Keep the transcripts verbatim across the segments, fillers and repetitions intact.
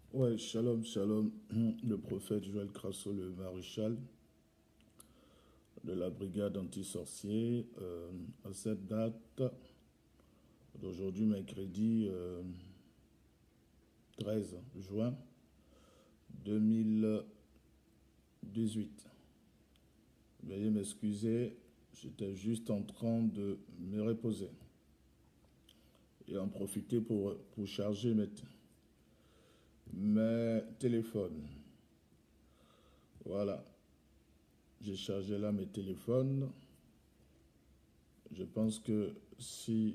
Ouais, shalom, shalom. Le prophète Joël Crasso, le maréchal de la brigade anti-sorcier, euh, à cette date d'aujourd'hui, mercredi euh, treize juin deux mille dix-huit. Veuillez m'excuser, j'étais juste en train de me reposer et en profiter pour, pour charger mes, mes téléphones. Voilà. J'ai chargé là mes téléphones. Je pense que si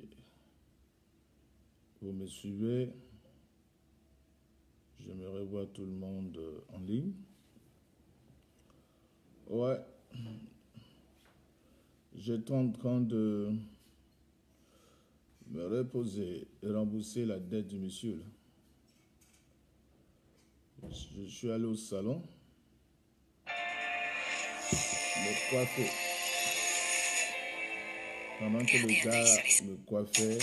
vous me suivez, j'aimerais voir tout le monde en ligne. Ouais. J'étais en train de me reposer et rembourser la dette du monsieur. Là. Je suis allé au salon me coiffer. Pendant que le gars me coiffait,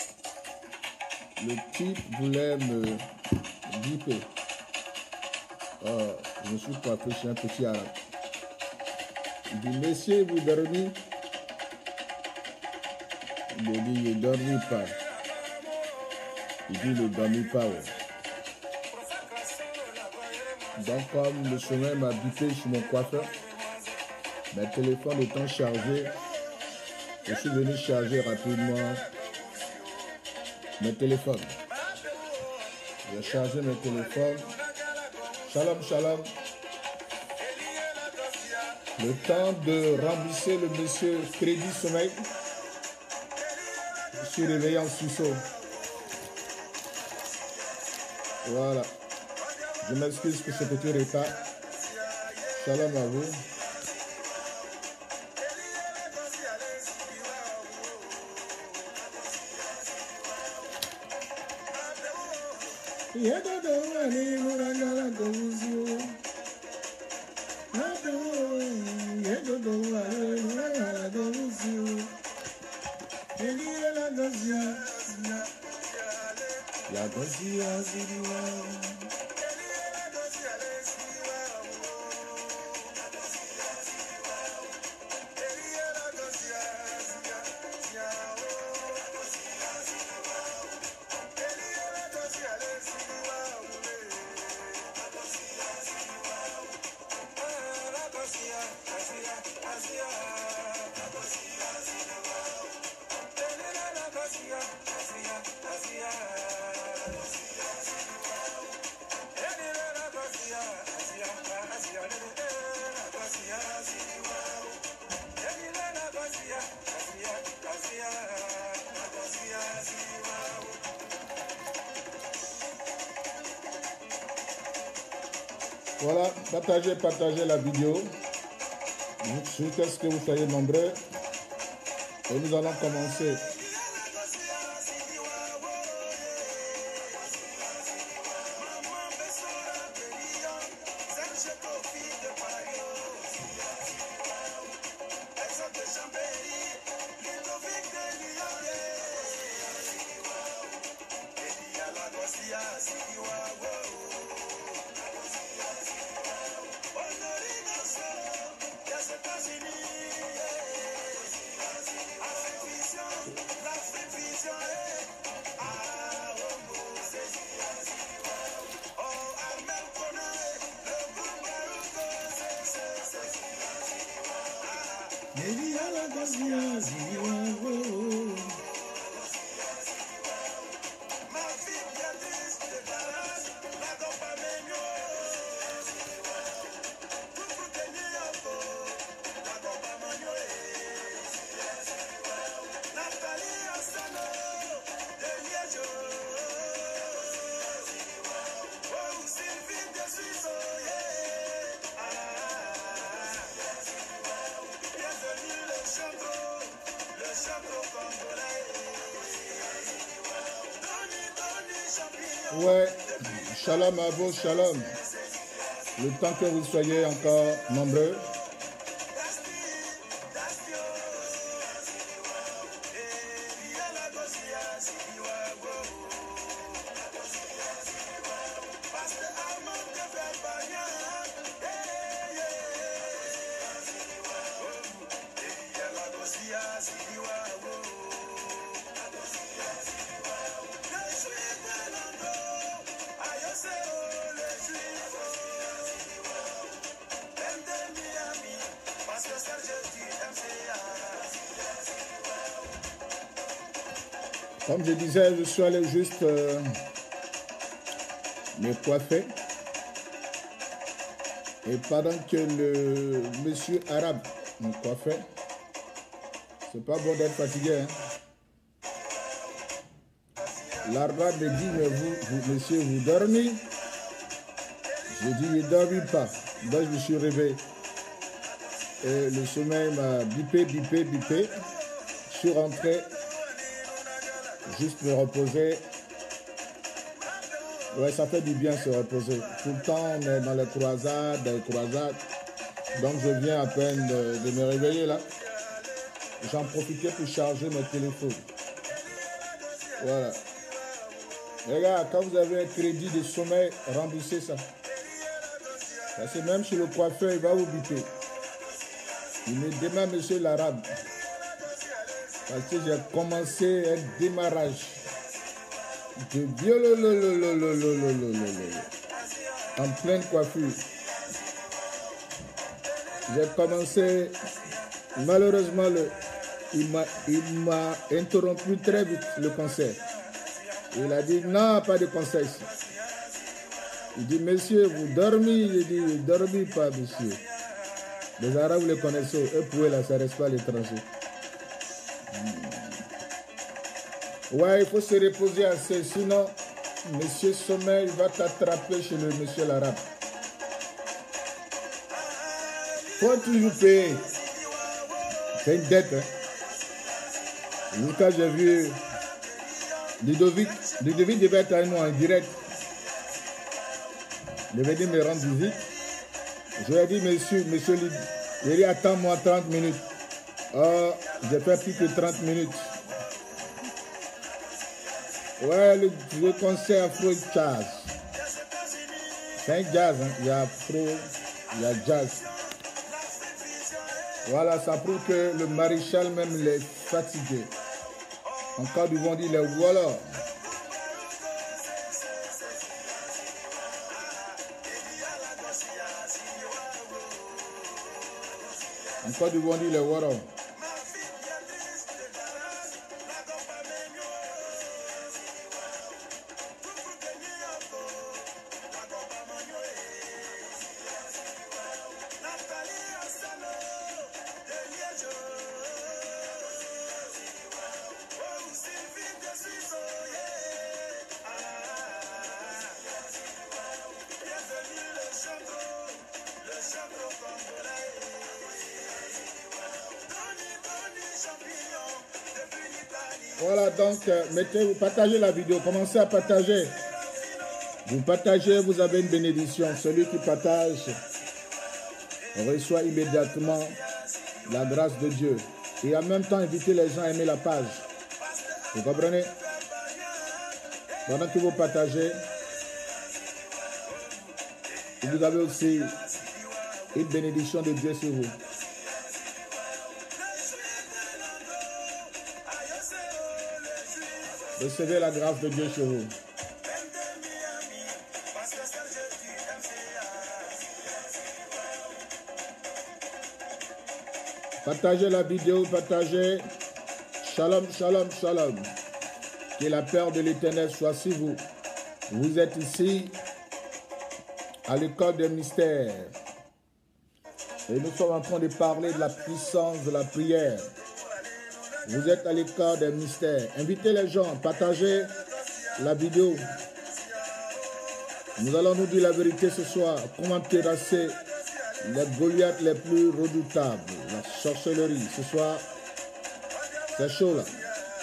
le type voulait me biper. Oh, je me suis coiffé chez un petit arabe. Il dit, messieurs, vous dormez? Il me dit, il ne dormit pas. Il dit, ne dormit pas. Ouais. Donc, comme le chemin m'a bipé chez mon coiffeur, mon téléphone étant chargé, je suis venu charger rapidement mes téléphones. J'ai chargé mes téléphones. Shalom, shalom. Le temps de rembourser le monsieur Crédit Sommeil. Je suis réveillé en sous-sol. Voilà. Je m'excuse pour ce petit retard. Shalom à vous. Voilà, partagez, partagez la vidéo. Jusqu'à ce que vous soyez nombreux. Et nous allons commencer. Ouais, shalom à vous, shalom. Le temps que vous soyez encore nombreux. Pastor. Comme je disais, je suis allé juste euh, me coiffer. Et pendant que le monsieur arabe me coiffait, c'est pas bon d'être fatigué. Hein? L'arabe me dit, mais vous, vous, monsieur, vous dormez? J'ai dit, il ne dormit pas. Donc je me suis réveillé. Et le sommeil m'a bipé, bipé, bipé. Je suis rentré, juste me reposer. Ouais, ça fait du bien se reposer. Tout le temps, on est dans les croisades, dans les croisades. Donc je viens à peine de, de me réveiller là. J'en profitais pour charger mon téléphone. Voilà. Les gars, quand vous avez un crédit de sommeil, remboursez ça. Parce que même chez le coiffeur, il va vous buter. Il me demande, monsieur l'arabe. Parce que j'ai commencé un démarrage de en pleine coiffure. J'ai commencé, malheureusement, le, il m'a interrompu très vite le concert. Il a dit non, pas de concert ici. Il dit, monsieur, vous dormez? Il dit, ne dormez pas, monsieur. Les Arabes, vous les connaissez, eux, pour eux, là, ça ne reste pas à l'étranger. Ouais, il faut se reposer assez, sinon, monsieur Sommeil va t'attraper chez le monsieur l'arabe. Il faut toujours payer. C'est une dette. Hein. Jusqu'à j'ai vu Ludovic, Ludovic devait être avec nous en direct. Il devait dire me rendre visite. Je lui ai dit, monsieur, monsieur Ludovic, il a dit, attends-moi trente minutes. Oh, j'ai fait plus que trente minutes. Ouais, le, le concert Afro Jazz. C'est un jazz, hein. Il y a Afro, il y a jazz. Voilà, ça prouve que le maréchal même il est fatigué. En cas du vent, il est voilà. En cas du vent, il est voilà. Voilà, donc, euh, mettez, vous partagez la vidéo, commencez à partager. Vous partagez, vous avez une bénédiction. Celui qui partage reçoit immédiatement la grâce de Dieu. Et en même temps, invitez les gens à aimer la page. Vous comprenez? Pendant que vous partagez, vous avez aussi une bénédiction de Dieu sur vous. Recevez la grâce de Dieu sur vous. Partagez la vidéo, partagez. Shalom, shalom, shalom. Que la paix de l'Éternel soit sur vous. Vous êtes ici à l'école des mystères. Et nous sommes en train de parler de la puissance de la prière. Vous êtes à l'école des mystères. Invitez les gens, partagez la vidéo. Nous allons nous dire la vérité ce soir. Comment terrasser les Goliaths les plus redoutables. La sorcellerie. Ce soir, c'est chaud là.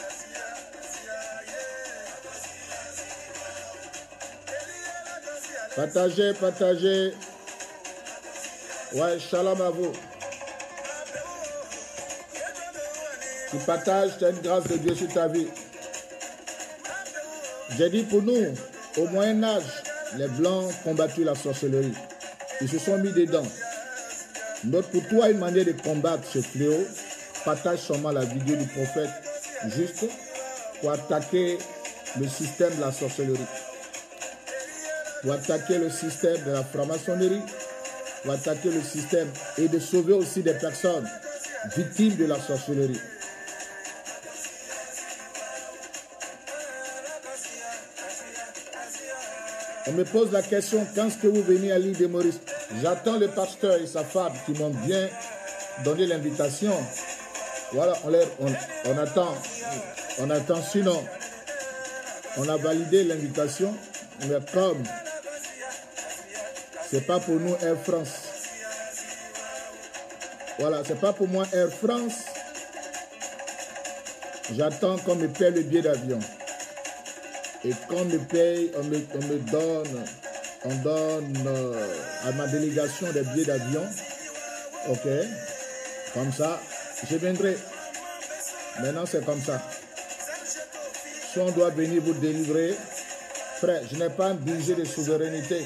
Partagez, partagez. Ouais, shalom à vous. Tu partages, tu as une grâce de Dieu sur ta vie. J'ai dit pour nous, au Moyen-Âge, les Blancs combattu la sorcellerie. Ils se sont mis dedans. Donc pour toi, une manière de combattre ce fléau, partage seulement la vidéo du prophète juste pour attaquer le système de la sorcellerie. Pour attaquer le système de la franc-maçonnerie, pour attaquer le système et de sauver aussi des personnes victimes de la sorcellerie. On me pose la question, quand est-ce que vous venez à l'île de Maurice? J'attends le pasteur et sa femme qui m'ont bien donné l'invitation. Voilà, on, les, on, on attend. On attend, sinon, on a validé l'invitation, mais comme c'est pas pour nous Air France. Voilà, c'est pas pour moi Air France. J'attends qu'on me paye le billet d'avion. Et qu'on me paye, on me, on me donne, on donne euh, à ma délégation des billets d'avion. Ok. Comme ça, je viendrai. Maintenant, c'est comme ça. Si on doit venir vous délivrer, frère, je n'ai pas un budget de souveraineté.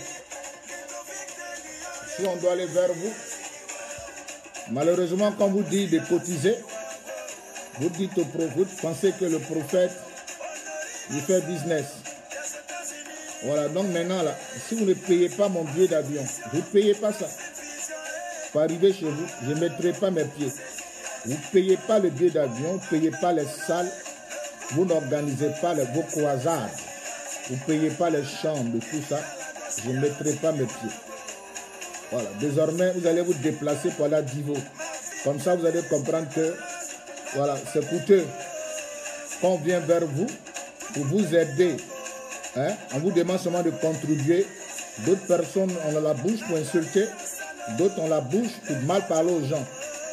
Si on doit aller vers vous, malheureusement, quand vous dites de cotiser, vous dites au prophète, vous pensez que le prophète, il fait business. Voilà, donc maintenant, là, si vous ne payez pas mon billet d'avion, vous ne payez pas ça. Pour arriver chez vous, je ne mettrai pas mes pieds. Vous ne payez pas le billet d'avion, vous ne payez pas les salles, vous n'organisez pas les, vos croisades, vous ne payez pas les chambres, tout ça, je ne mettrai pas mes pieds. Voilà, désormais, vous allez vous déplacer pour aller à Divo. Comme ça, vous allez comprendre que, voilà, c'est coûteux. Quand on vient vers vous, pour vous aider, hein, on vous demande seulement de contribuer. D'autres personnes ont la bouche pour insulter, d'autres ont la bouche pour mal parler aux gens.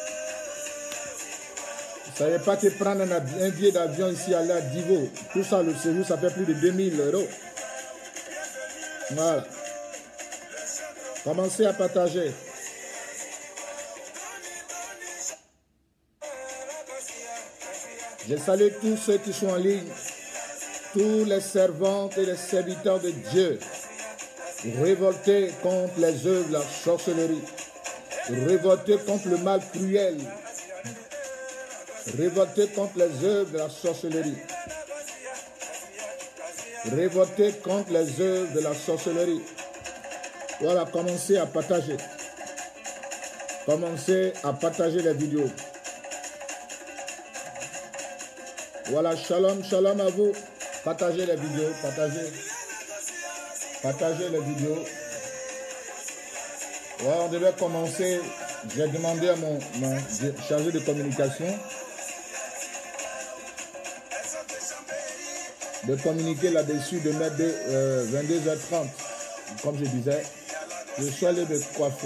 Vous ne savez pas que prendre un, un billet d'avion ici, aller à Divo, tout ça, le séjour, ça fait plus de deux mille euros. Voilà. Commencez à partager. Je salue tous ceux qui sont en ligne, tous les servantes et les serviteurs de Dieu, révoltés contre les œuvres de la sorcellerie, révoltés contre le mal cruel, révoltés contre les œuvres de la sorcellerie, révoltés contre les œuvres de la sorcellerie. Voilà, commencez à partager. Commencez à partager les vidéos. Voilà, shalom, shalom à vous. Partagez les vidéos, partagez. Partagez les vidéos. Ouais, on devait commencer. J'ai demandé à mon, mon chargé de communication de communiquer là-dessus, de mettre euh, vingt-deux heures trente. Comme je disais, je suis allé me coiffer.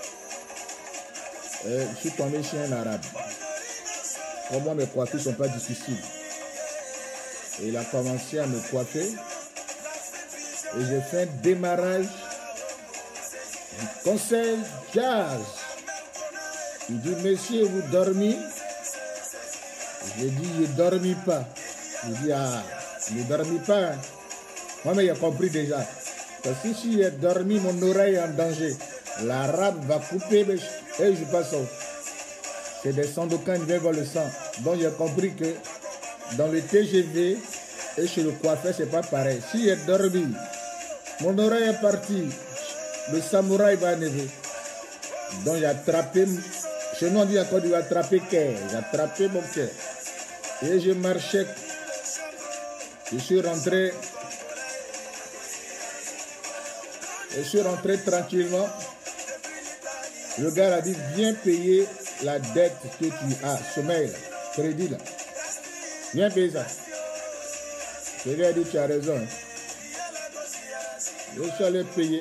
Et je suis tombé chez un arabe. Pour moi, mes coiffures ne sont pas difficiles. Et il a commencé à me coiffer. Et j'ai fait un démarrage du conseil jazz. Il dit, monsieur, vous dormez? J'ai dit, je ne dormis pas. Il dit, ah, je ne dormis pas. Moi, mais il a compris déjà. Parce que si j'ai dormi, mon oreille est en danger. L'arabe va couper et je passe au. C'est des sandokas, ils viennent voir le sang. Donc j'ai compris que dans le T G V et chez le coiffeur, c'est pas pareil. Si j'ai dormi, mon oreille est partie, le samouraï va enlever. Donc j'ai attrapé, chez nous on dit encore, il va attraper cœur. J'ai attrapé mon cœur. Et je marchais. Je suis rentré. Je suis rentré tranquillement. Le gars a dit, viens payer la dette que tu as, sommeil, là, crédit là. Viens payer ça. Je lui ai dit, tu as raison. Je suis allé payer.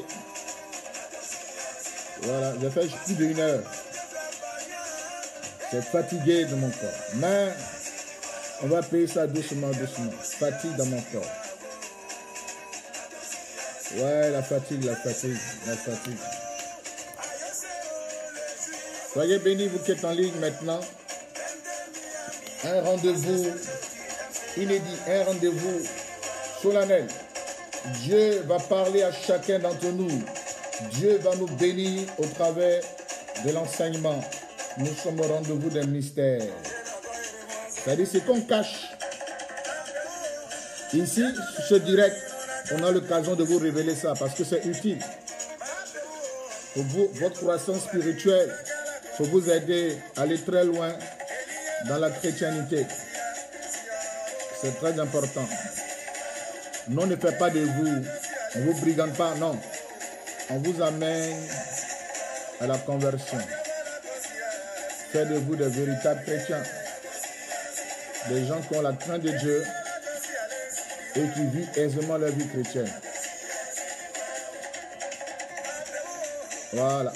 Voilà, j'ai fait plus d'une heure. C'est fatigué dans mon corps. Mais on va payer ça doucement, doucement. Fatigue dans mon corps. Ouais, la fatigue, la fatigue, la fatigue. Soyez bénis, vous qui êtes en ligne maintenant. Un rendez-vous inédit, un rendez-vous solennel. Dieu va parler à chacun d'entre nous. Dieu va nous bénir au travers de l'enseignement. Nous sommes au rendez-vous d'un mystère. C'est-à-dire, c'est qu'on cache. Ici, sur ce direct, on a l'occasion de vous révéler ça parce que c'est utile pour vous, votre croissance spirituelle, pour vous aider à aller très loin dans la chrétienté. C'est très important. Non, ne fait pas de vous On ne vous brigande pas, non. On vous amène à la conversion. Faites de vous de véritables chrétiens. Des gens qui ont la crainte de Dieu et qui vivent aisément leur vie chrétienne. Voilà.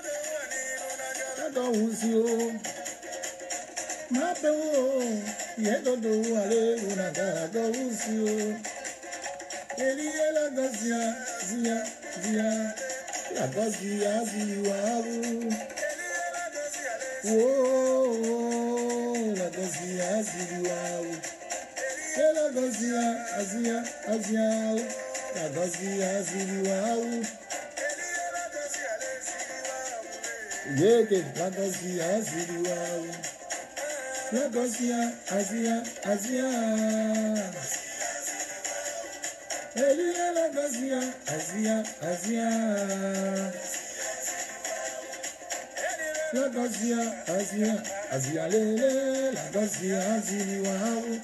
Yeke la gazia ziluau, la gazia azia azia, Elia la gazia azia azia, la gazia azia azia lele, la gazia ziluau.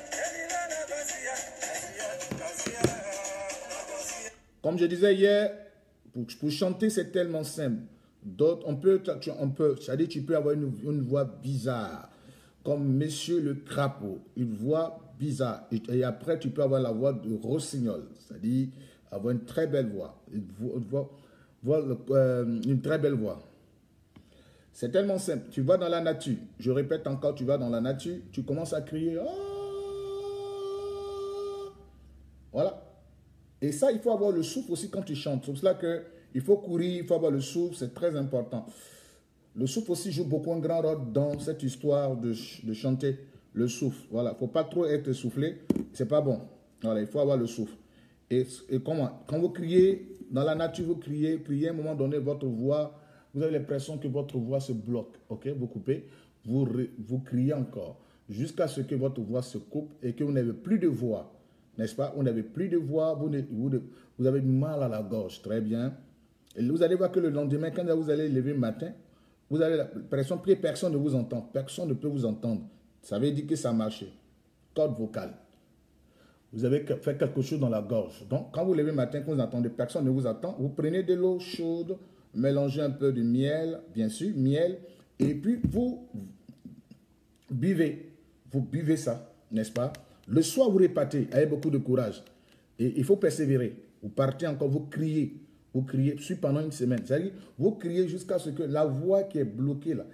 Comme je disais hier, pour, pour chanter c'est tellement simple. D'autres, on peut, on peut, c'est-à-dire tu peux avoir une, une voix bizarre, comme Monsieur le Crapaud, une voix bizarre. Et, et après, tu peux avoir la voix de Rossignol, c'est-à-dire avoir une très belle voix, une, voix, voix, euh, une très belle voix. C'est tellement simple. Tu vas dans la nature, je répète encore, tu vas dans la nature, tu commences à crier. Oh! Voilà. Et ça, il faut avoir le souffle aussi quand tu chantes. C'est pour cela que il faut courir, il faut avoir le souffle, c'est très important. Le souffle aussi joue beaucoup un grand rôle dans cette histoire de, de chanter le souffle. Voilà, il ne faut pas trop être soufflé, c'est pas bon. Voilà, il faut avoir le souffle. Et, et comment? Quand vous criez, dans la nature, vous criez, criez, à un moment donné, votre voix, vous avez l'impression que votre voix se bloque. Ok, vous coupez, vous, vous criez encore, jusqu'à ce que votre voix se coupe et que vous n'avez plus de voix. N'est-ce pas? Vous n'avez plus de voix, vous, vous, vous avez mal à la gorge, très bien. Et vous allez voir que le lendemain, quand vous allez lever le matin, vous avez l'impression que personne ne vous entend. Personne ne peut vous entendre. Ça veut dire que ça a marché. Corde vocale. Vous avez fait quelque chose dans la gorge. Donc, quand vous levez le matin, quand vous entendez, personne ne vous attend, vous prenez de l'eau chaude, mélangez un peu de miel, bien sûr, miel, et puis vous buvez. Vous buvez ça, n'est-ce pas? Le soir, vous répétez avec beaucoup de courage. Et il faut persévérer. Vous partez encore, vous criez. Vous criez puis pendant une semaine. C'est-à-dire, vous criez jusqu'à ce que la voix qui est bloquée là,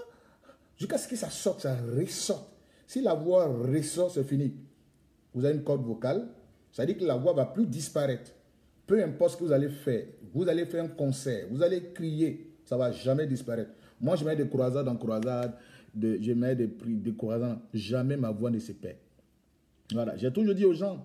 jusqu'à ce que ça sorte, ça ressorte. Si la voix ressort, c'est fini. Vous avez une corde vocale, c'est-à-dire que la voix ne va plus disparaître. Peu importe ce que vous allez faire, vous allez faire un concert, vous allez crier, ça ne va jamais disparaître. Moi, je mets des croisades en croisade, de, je mets des, des croisades, jamais ma voix ne se perd. Voilà, j'ai toujours dit aux gens,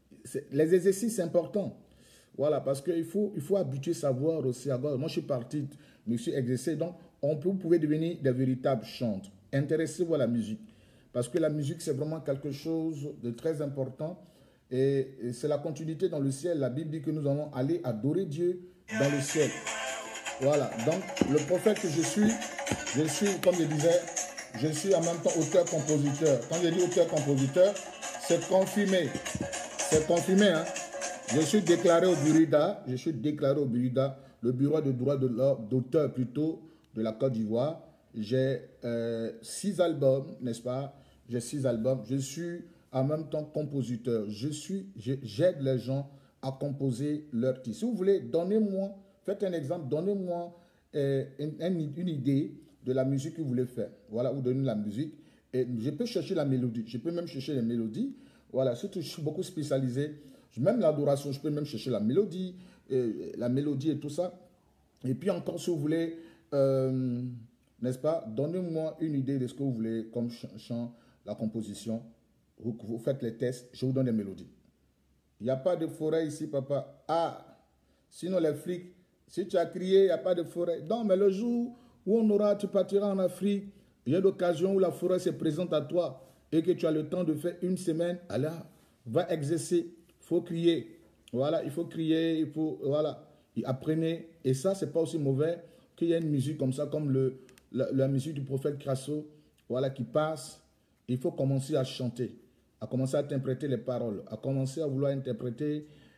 les exercices, c'est important. Voilà, parce qu'il faut, il faut habituer sa voix aussi à gorge. Moi, je suis parti, je me suis exercé. Donc, on peut, vous pouvez devenir des véritables chantres. Intéressez-vous à la musique. Parce que la musique, c'est vraiment quelque chose de très important. Et, et c'est la continuité dans le ciel. La Bible dit que nous allons aller adorer Dieu dans le ciel. Voilà. Donc, le prophète que je suis, je suis, comme je disais, je suis en même temps auteur-compositeur. Quand je dis auteur-compositeur, c'est confirmé. C'est confirmé, hein. Je suis déclaré au Burida, je suis déclaré au Burida, le bureau de droit d'auteur plutôt de la Côte d'Ivoire. J'ai euh, six albums, n'est-ce pas? J'ai six albums. Je suis en même temps compositeur. Je suis, j'aide les gens à composer leur titre. Si vous voulez, donnez-moi, faites un exemple, donnez-moi euh, une, une idée de la musique que vous voulez faire. Voilà, vous donnez la musique. Et je peux chercher la mélodie. Je peux même chercher les mélodies. Voilà, surtout je suis beaucoup spécialisé. Même l'adoration, je peux même chercher la mélodie, et, la mélodie et tout ça. Et puis encore, si vous voulez, euh, n'est-ce pas, donnez-moi une idée de ce que vous voulez comme chant, la composition. Vous, vous faites les tests, je vous donne des mélodies. Il n'y a pas de forêt ici, papa. Ah, sinon les flics, si tu as crié, il n'y a pas de forêt. Non, mais le jour où on aura, tu partiras en Afrique, il y a l'occasion où la forêt se présente à toi et que tu as le temps de faire une semaine, alors, va exercer. Il faut crier, voilà, il faut crier, il faut, voilà, apprenez. Et ça, c'est pas aussi mauvais qu'il y ait une musique comme ça, comme le, la, la musique du prophète Crasso, voilà, qui passe. Il faut commencer à chanter, à commencer à interpréter les paroles, à commencer à vouloir interpréter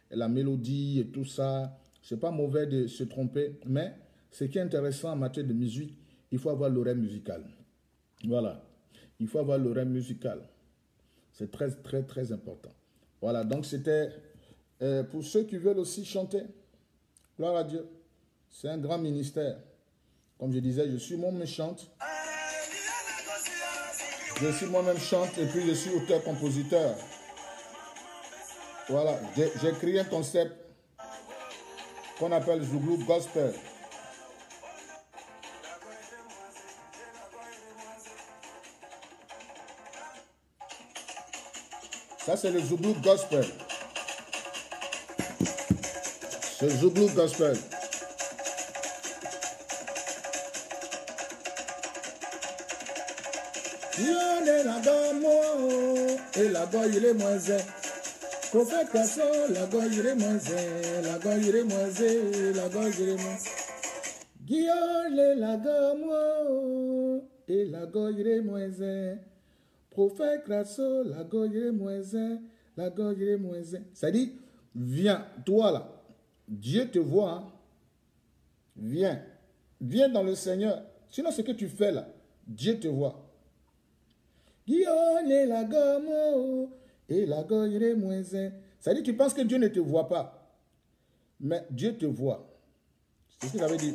la mélodie et tout ça. C'est pas mauvais de se tromper, mais ce qui est intéressant en matière de musique, il faut avoir l'oreille musicale. Voilà. Il faut avoir l'oreille musicale. C'est très, très, très important. Voilà, donc c'était euh, pour ceux qui veulent aussi chanter. Gloire à Dieu. C'est un grand ministère. Comme je disais, je suis moi-même chante. Je suis moi-même chante et puis je suis auteur-compositeur. Voilà, j'ai créé un concept qu'on appelle Zouglou Gospel. Ça, c'est le Zouglou Gospel. C'est Zouglou Gospel. Et la goye il est moins zé. Prophète Kasso, la goye il est moins zé. La goye il est moins zé. La goye il est moins zé. Guillaume la goye et la goye il est moins zé. Prophète Kasso, la goye il est moins zé. La goye il est moins zé. Ça dit, viens, toi là. Dieu te voit. Hein? Viens. Viens dans le Seigneur. Sinon, ce que tu fais là, Dieu te voit. Guillaume la gomme et la goye est moins zé. Ça dit, tu penses que Dieu ne te voit pas. Mais Dieu te voit. C'est ce qu'il avait dit.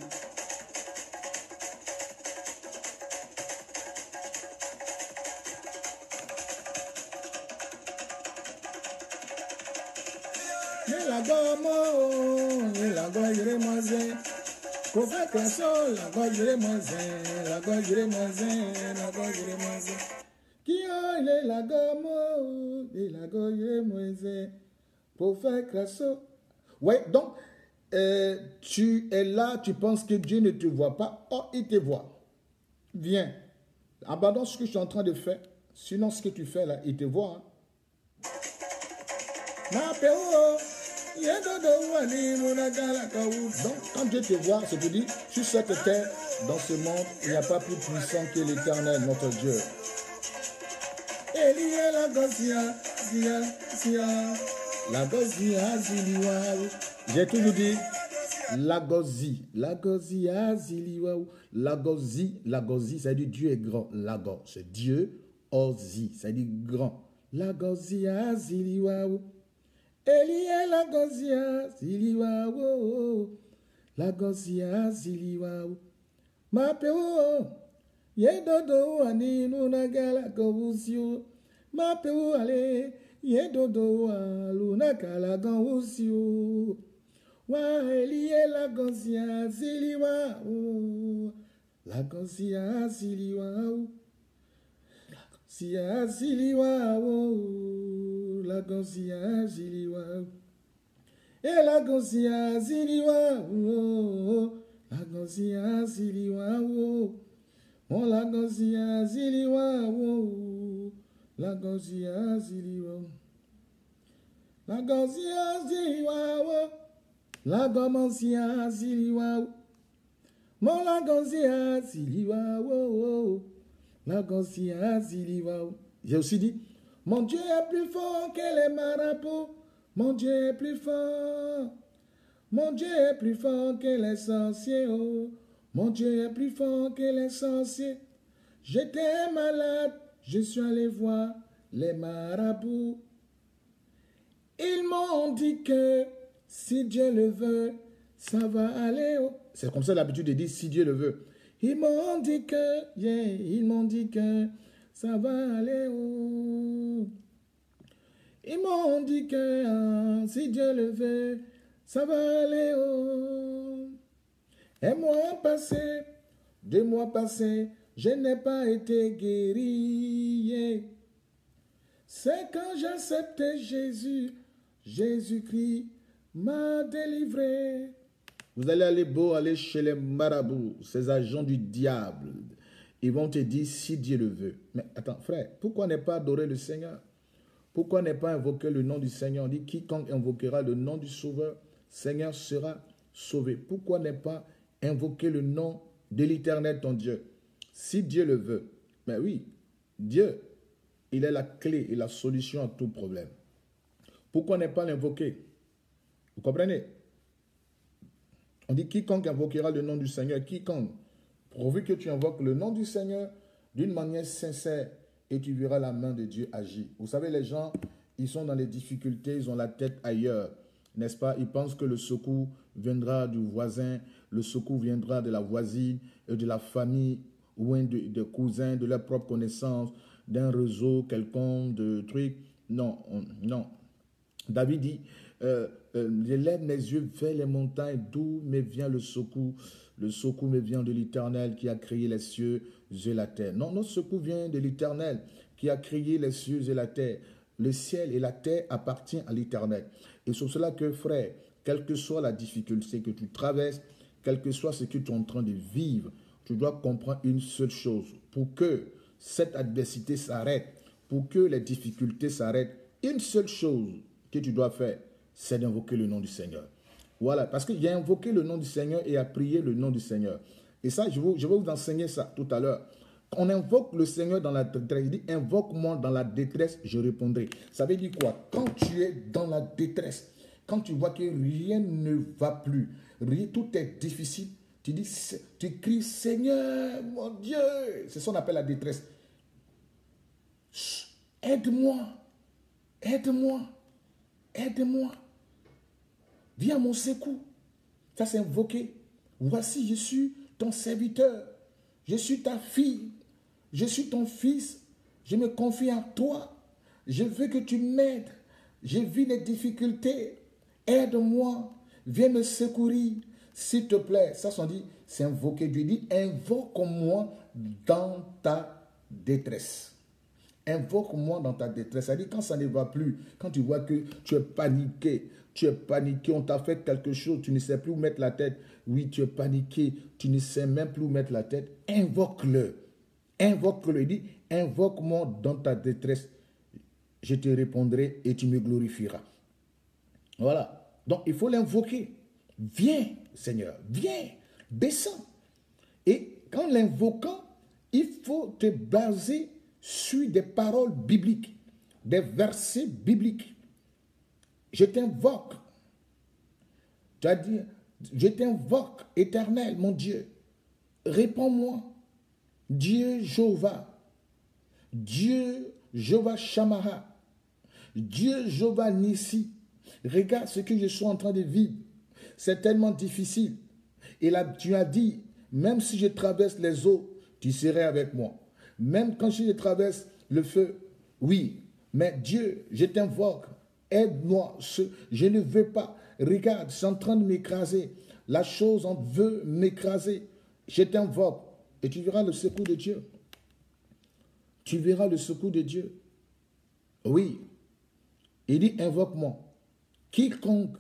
Et la gomme et la goye est moins zé. Prophète Kasso, la goye est moins zé. La goye est moins zé. La goye est moins zé. Qui est la gomme et la goye moise pour faire Kasso. Ouais, donc euh, tu es là, tu penses que Dieu ne te voit pas. Oh, il te voit. Viens. Abandonne ce que je suis en train de faire. Sinon, ce que tu fais là, il te voit. Hein. Donc, quand Dieu te voit, c'est pour dire, sur cette terre, dans ce monde, il n'y a pas plus puissant que l'Éternel, notre Dieu. La gozia, zia, zia. La gozia, ziliwaou. J'ai toujours dit la gozi, la gozia, ziliwaou. La gozi, la gozi, ça dit Dieu est grand. La go, c'est Dieu, ozi, ça dit grand. La gozia, ziliwaou. Elie la gozia, ziliwaou. La gozia, ziliwaou. Ma péo, ye dodo aninu nagala gobusio. Ma peu ale ye dodo aluna kala ganusio wa elie la gonzia ziliwa o la gonzia ziliwa o la gonzia ziliwa o la gonzia ziliwa e la gonzia ziliwa o la gonzia ziliwa o on la gonzia ziliwa o la gozia ziliwa, la gozia ziliwa, la gomansia ziliwa, mon la gozia ziliwa, la gozia ziliwa. J'ai aussi dit, mon Dieu est plus fort que les marabouts, mon Dieu est plus fort, mon Dieu est plus fort que les sorciers, oh. Mon Dieu est plus fort que les sorciers. J'étais malade. Je suis allé voir les marabouts. Ils m'ont dit que si Dieu le veut, ça va aller. Oh. C'est comme ça l'habitude de dire si Dieu le veut. Ils m'ont dit que, yeah, ils m'ont dit que ça va aller. Oh. Ils m'ont dit que ah, si Dieu le veut, ça va aller. Oh. Un mois passé, deux mois passés, je n'ai pas été guéri. C'est quand j'ai accepté Jésus, Jésus-Christ m'a délivré. Vous allez aller beau, aller chez les marabouts, ces agents du diable. Ils vont te dire si Dieu le veut. Mais attends, frère, pourquoi ne pas adorer le Seigneur? Pourquoi ne pas invoquer le nom du Seigneur? On dit quiconque invoquera le nom du Sauveur, Seigneur sera sauvé. Pourquoi ne pas invoquer le nom de l'Éternel ton Dieu? Si Dieu le veut, mais oui, Dieu, il est la clé et la solution à tout problème. Pourquoi ne pas l'invoquer? Vous comprenez? On dit quiconque invoquera le nom du Seigneur, quiconque, pourvu que tu invoques le nom du Seigneur d'une manière sincère et tu verras la main de Dieu agir. Vous savez, les gens, ils sont dans les difficultés, ils ont la tête ailleurs, n'est-ce pas? Ils pensent que le secours viendra du voisin, le secours viendra de la voisine, de la famille, ou de, de cousins, de leur propre connaissance, d'un réseau quelconque, de trucs. Non, on, non. David dit, euh, euh, je lève mes yeux vers les montagnes, d'où me vient le secours. Le secours me vient de l'Éternel qui a créé les cieux et la terre. Non, notre secours vient de l'Éternel qui a créé les cieux et la terre. Le ciel et la terre appartiennent à l'Éternel. Et c'est pour cela que, frère, quelle que soit la difficulté que tu traverses, quel que soit ce que tu es en train de vivre, tu dois comprendre une seule chose. Pour que cette adversité s'arrête, pour que les difficultés s'arrêtent, une seule chose que tu dois faire, c'est d'invoquer le nom du Seigneur. Voilà, parce qu'il y a invoqué le nom du Seigneur et à prier le nom du Seigneur. Et ça, je vais, je vais vous enseigner ça tout à l'heure. On invoque le Seigneur dans la détresse. Il dit, invoque-moi dans la détresse, je répondrai. Ça veut dire quoi? Quand tu es dans la détresse, quand tu vois que rien ne va plus, rien, tout est difficile, tu dis, tu cries, Seigneur, mon Dieu. C'est ce qu'on appelle la détresse. Aide-moi, aide-moi, aide-moi. Viens à mon secours. Ça, c'est invoqué. Voici, je suis ton serviteur. Je suis ta fille. Je suis ton fils. Je me confie en toi. Je veux que tu m'aides. J'ai vu les difficultés. Aide-moi. Viens me secourir. S'il te plaît. Ça, on dit, c'est invoqué. Dieu dit, invoque-moi dans ta détresse. Invoque-moi dans ta détresse. Ça dit, quand ça ne va plus, quand tu vois que tu es paniqué, tu es paniqué, on t'a fait quelque chose, tu ne sais plus où mettre la tête. Oui, tu es paniqué, tu ne sais même plus où mettre la tête. Invoque-le. Invoque-le. Il dit, invoque-moi dans ta détresse. Je te répondrai et tu me glorifieras. Voilà. Donc, il faut l'invoquer. Viens, Seigneur, viens, descends. Et qu'en l'invoquant, il faut te baser sur des paroles bibliques, des versets bibliques. Je t'invoque. Tu as dit, je t'invoque, Éternel, mon Dieu. Réponds-moi. Dieu Jéhovah. Dieu Jéhovah Shamaha. Dieu Jéhovah Nissi. Regarde ce que je suis en train de vivre. C'est tellement difficile. Et là, tu as dit, même si je traverse les eaux, tu serais avec moi. Même quand je traverse le feu, oui. Mais Dieu, je t'invoque. Aide-moi. Je ne veux pas. Regarde, c'est en train de m'écraser. La chose en veut m'écraser. Je t'invoque. Et tu verras le secours de Dieu. Tu verras le secours de Dieu. Oui. Il dit, invoque-moi. Quiconque,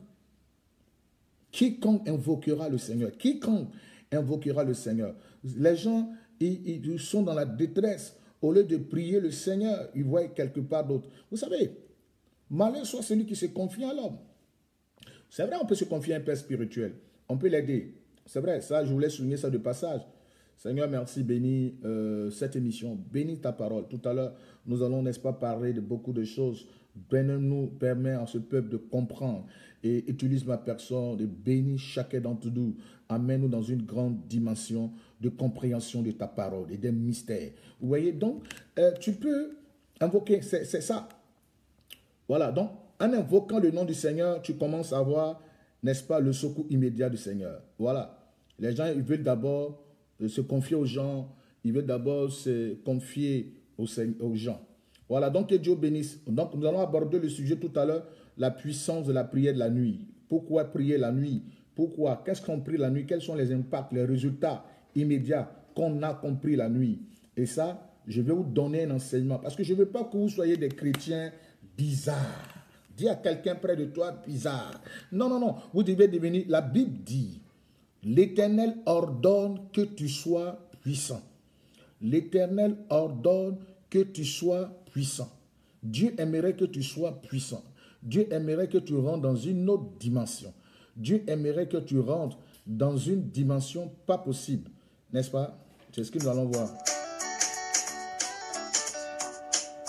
quiconque invoquera le Seigneur, quiconque invoquera le Seigneur. Les gens, ils, ils sont dans la détresse. Au lieu de prier le Seigneur, ils voient quelque part d'autre. Vous savez, malheur soit celui qui se confie à l'homme. C'est vrai, on peut se confier à un père spirituel. On peut l'aider. C'est vrai, ça, je voulais souligner ça de passage. Seigneur, merci, bénis euh, cette émission. Bénis ta parole. Tout à l'heure, nous allons, n'est-ce pas, parler de beaucoup de choses. Bénis-nous, permets à ce peuple de comprendre et utilise ma personne, de bénir chacun d'entre nous. Amène-nous dans une grande dimension de compréhension de ta parole et des mystères. Vous voyez, donc, euh, tu peux invoquer, c'est ça. Voilà, donc, en invoquant le nom du Seigneur, tu commences à avoir, n'est-ce pas, le secours immédiat du Seigneur. Voilà. Les gens, ils veulent d'abord se confier aux gens, ils veulent d'abord se confier aux, aux gens. Voilà, donc que Dieu bénisse. Donc, nous allons aborder le sujet tout à l'heure, la puissance de la prière de la nuit. Pourquoi prier la nuit? Pourquoi? Qu'est-ce qu'on prie la nuit? Quels sont les impacts, les résultats immédiats qu'on a compris la nuit? Et ça, je vais vous donner un enseignement. Parce que je ne veux pas que vous soyez des chrétiens bizarres. Dis à quelqu'un près de toi, bizarre. Non, non, non. Vous devez devenir, la Bible dit, l'Éternel ordonne que tu sois puissant. L'Éternel ordonne que tu sois puissant. Dieu aimerait que tu sois puissant. Dieu aimerait que tu rentres dans une autre dimension. Dieu aimerait que tu rentres dans une dimension pas possible. N'est-ce pas? C'est ce que nous allons voir.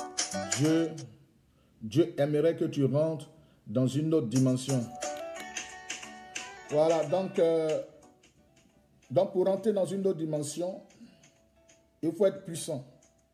Dieu, Dieu aimerait que tu rentres dans une autre dimension. Voilà, donc, euh, donc pour entrer dans une autre dimension, il faut être puissant.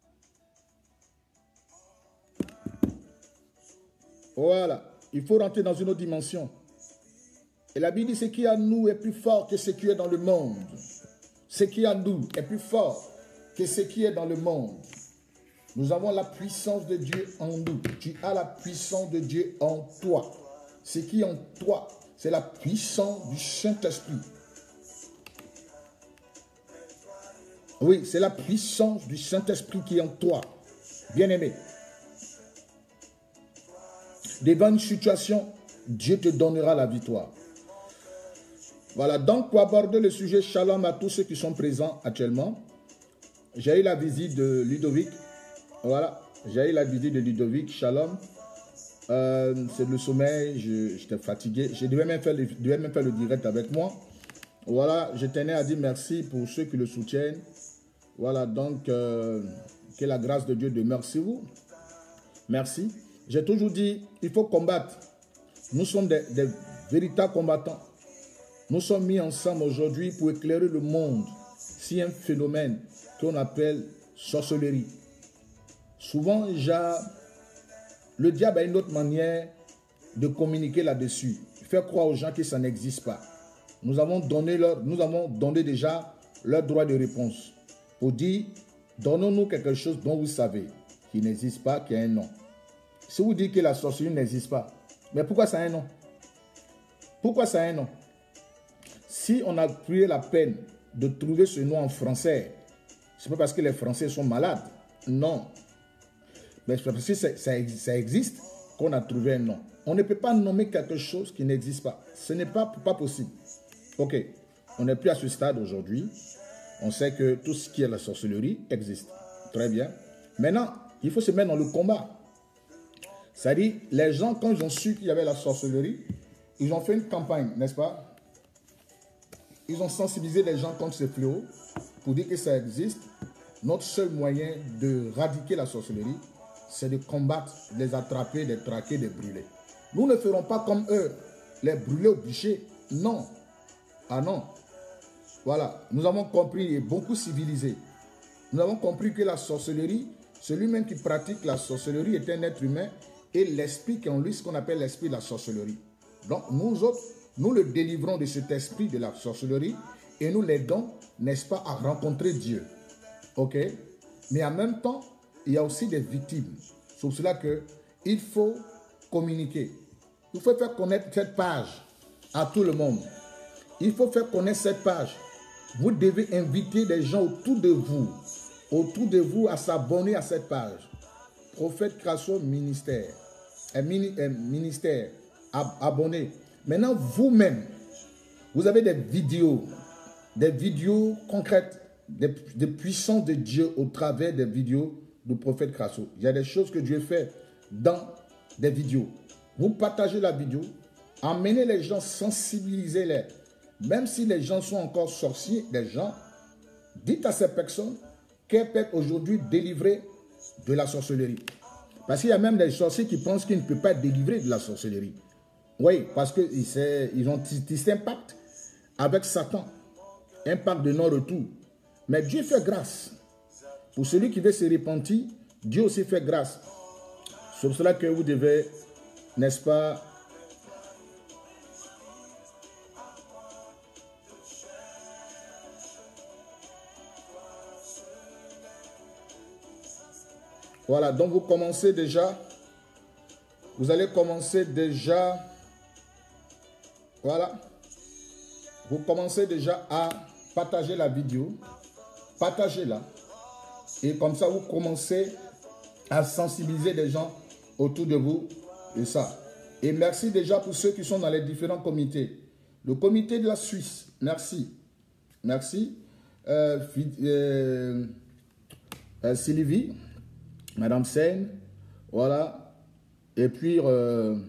Voilà, il faut rentrer dans une autre dimension. Et la Bible dit, ce qui est en nous est plus fort que ce qui est dans le monde. Ce qui est en nous est plus fort que ce qui est dans le monde. Nous avons la puissance de Dieu en nous. Tu as la puissance de Dieu en toi. Ce qui est en toi, c'est la puissance du Saint-Esprit. Oui, c'est la puissance du Saint-Esprit qui est en toi. Bien-aimé. Devant une situation, Dieu te donnera la victoire. Voilà, donc pour aborder le sujet, shalom à tous ceux qui sont présents actuellement. J'ai eu la visite de Ludovic. Voilà, j'ai eu la visite de Ludovic, shalom. Euh, c'est le sommeil, j'étais fatigué. Je devais même, faire le, devais même faire le direct avec moi. Voilà, je tenais à dire merci pour ceux qui le soutiennent. Voilà, donc euh, que la grâce de Dieu demeure sur vous. Merci. J'ai toujours dit, il faut combattre. Nous sommes des, des véritables combattants. Nous sommes mis ensemble aujourd'hui pour éclairer le monde sur un phénomène qu'on appelle sorcellerie. Souvent, le diable a une autre manière de communiquer là-dessus. Faire croire aux gens que ça n'existe pas. Nous avons donné, leur, nous avons donné déjà leur droit de réponse. Pour dire, donnons-nous quelque chose dont vous savez qui n'existe pas, qui a un nom. Si vous dites que la sorcellerie n'existe pas, mais pourquoi ça a un nom? Pourquoi ça a un nom? Si on a pris la peine de trouver ce nom en français, c'est pas parce que les Français sont malades. Non. Mais c'est parce que ça, ça, ça existe qu'on a trouvé un nom. On ne peut pas nommer quelque chose qui n'existe pas. Ce n'est pas, pas possible. Ok. On n'est plus à ce stade aujourd'hui. On sait que tout ce qui est la sorcellerie existe. Très bien. Maintenant, il faut se mettre dans le combat. C'est-à-dire, les gens, quand ils ont su qu'il y avait la sorcellerie, ils ont fait une campagne, n'est-ce pas? Ils ont sensibilisé les gens contre ce fléau pour dire que ça existe. Notre seul moyen de radiquer la sorcellerie, c'est de combattre, de les attraper, de les traquer, de les brûler. Nous ne ferons pas comme eux, les brûler au bûcher. Non. Ah non. Voilà. Nous avons compris et beaucoup civilisé. Nous avons compris que la sorcellerie, celui-même qui pratique la sorcellerie est un être humain et l'esprit qui est en lui, ce qu'on appelle l'esprit de la sorcellerie. Donc nous autres, nous le délivrons de cet esprit de la sorcellerie et nous l'aidons, n'est-ce pas, à rencontrer Dieu. Ok? Mais en même temps, il y a aussi des victimes. C'est pour cela qu'il faut communiquer. Il faut faire connaître cette page à tout le monde. Il faut faire connaître cette page. Vous devez inviter des gens autour de vous, autour de vous à s'abonner à cette page. Prophète Crasso Ministère. Un mini, un ministère. Ab abonné. Maintenant, vous-même, vous avez des vidéos, des vidéos concrètes, des, des puissances de Dieu au travers des vidéos du prophète Crasso. Il y a des choses que Dieu fait dans des vidéos. Vous partagez la vidéo, emmenez les gens, sensibilisez-les. Même si les gens sont encore sorciers, des gens, dites à ces personnes qu'elles peuvent aujourd'hui délivrer de la sorcellerie. Parce qu'il y a même des sorciers qui pensent qu'ils ne peuvent pas être délivrés de la sorcellerie. Oui, parce qu'ils ont tissé un pacte avec Satan. Un pacte de non-retour. Mais Dieu fait grâce. Pour celui qui veut se repentir, Dieu aussi fait grâce. C'est pour cela que vous devez, n'est-ce pas, voilà, donc vous commencez déjà, vous allez commencer déjà, voilà, vous commencez déjà à partager la vidéo, partagez-la, et comme ça vous commencez à sensibiliser les gens autour de vous, et ça. Et merci déjà pour ceux qui sont dans les différents comités. Le comité de la Suisse, merci, merci, euh, euh, euh, Sylvie, Madame Seine, voilà. Et puis, euh,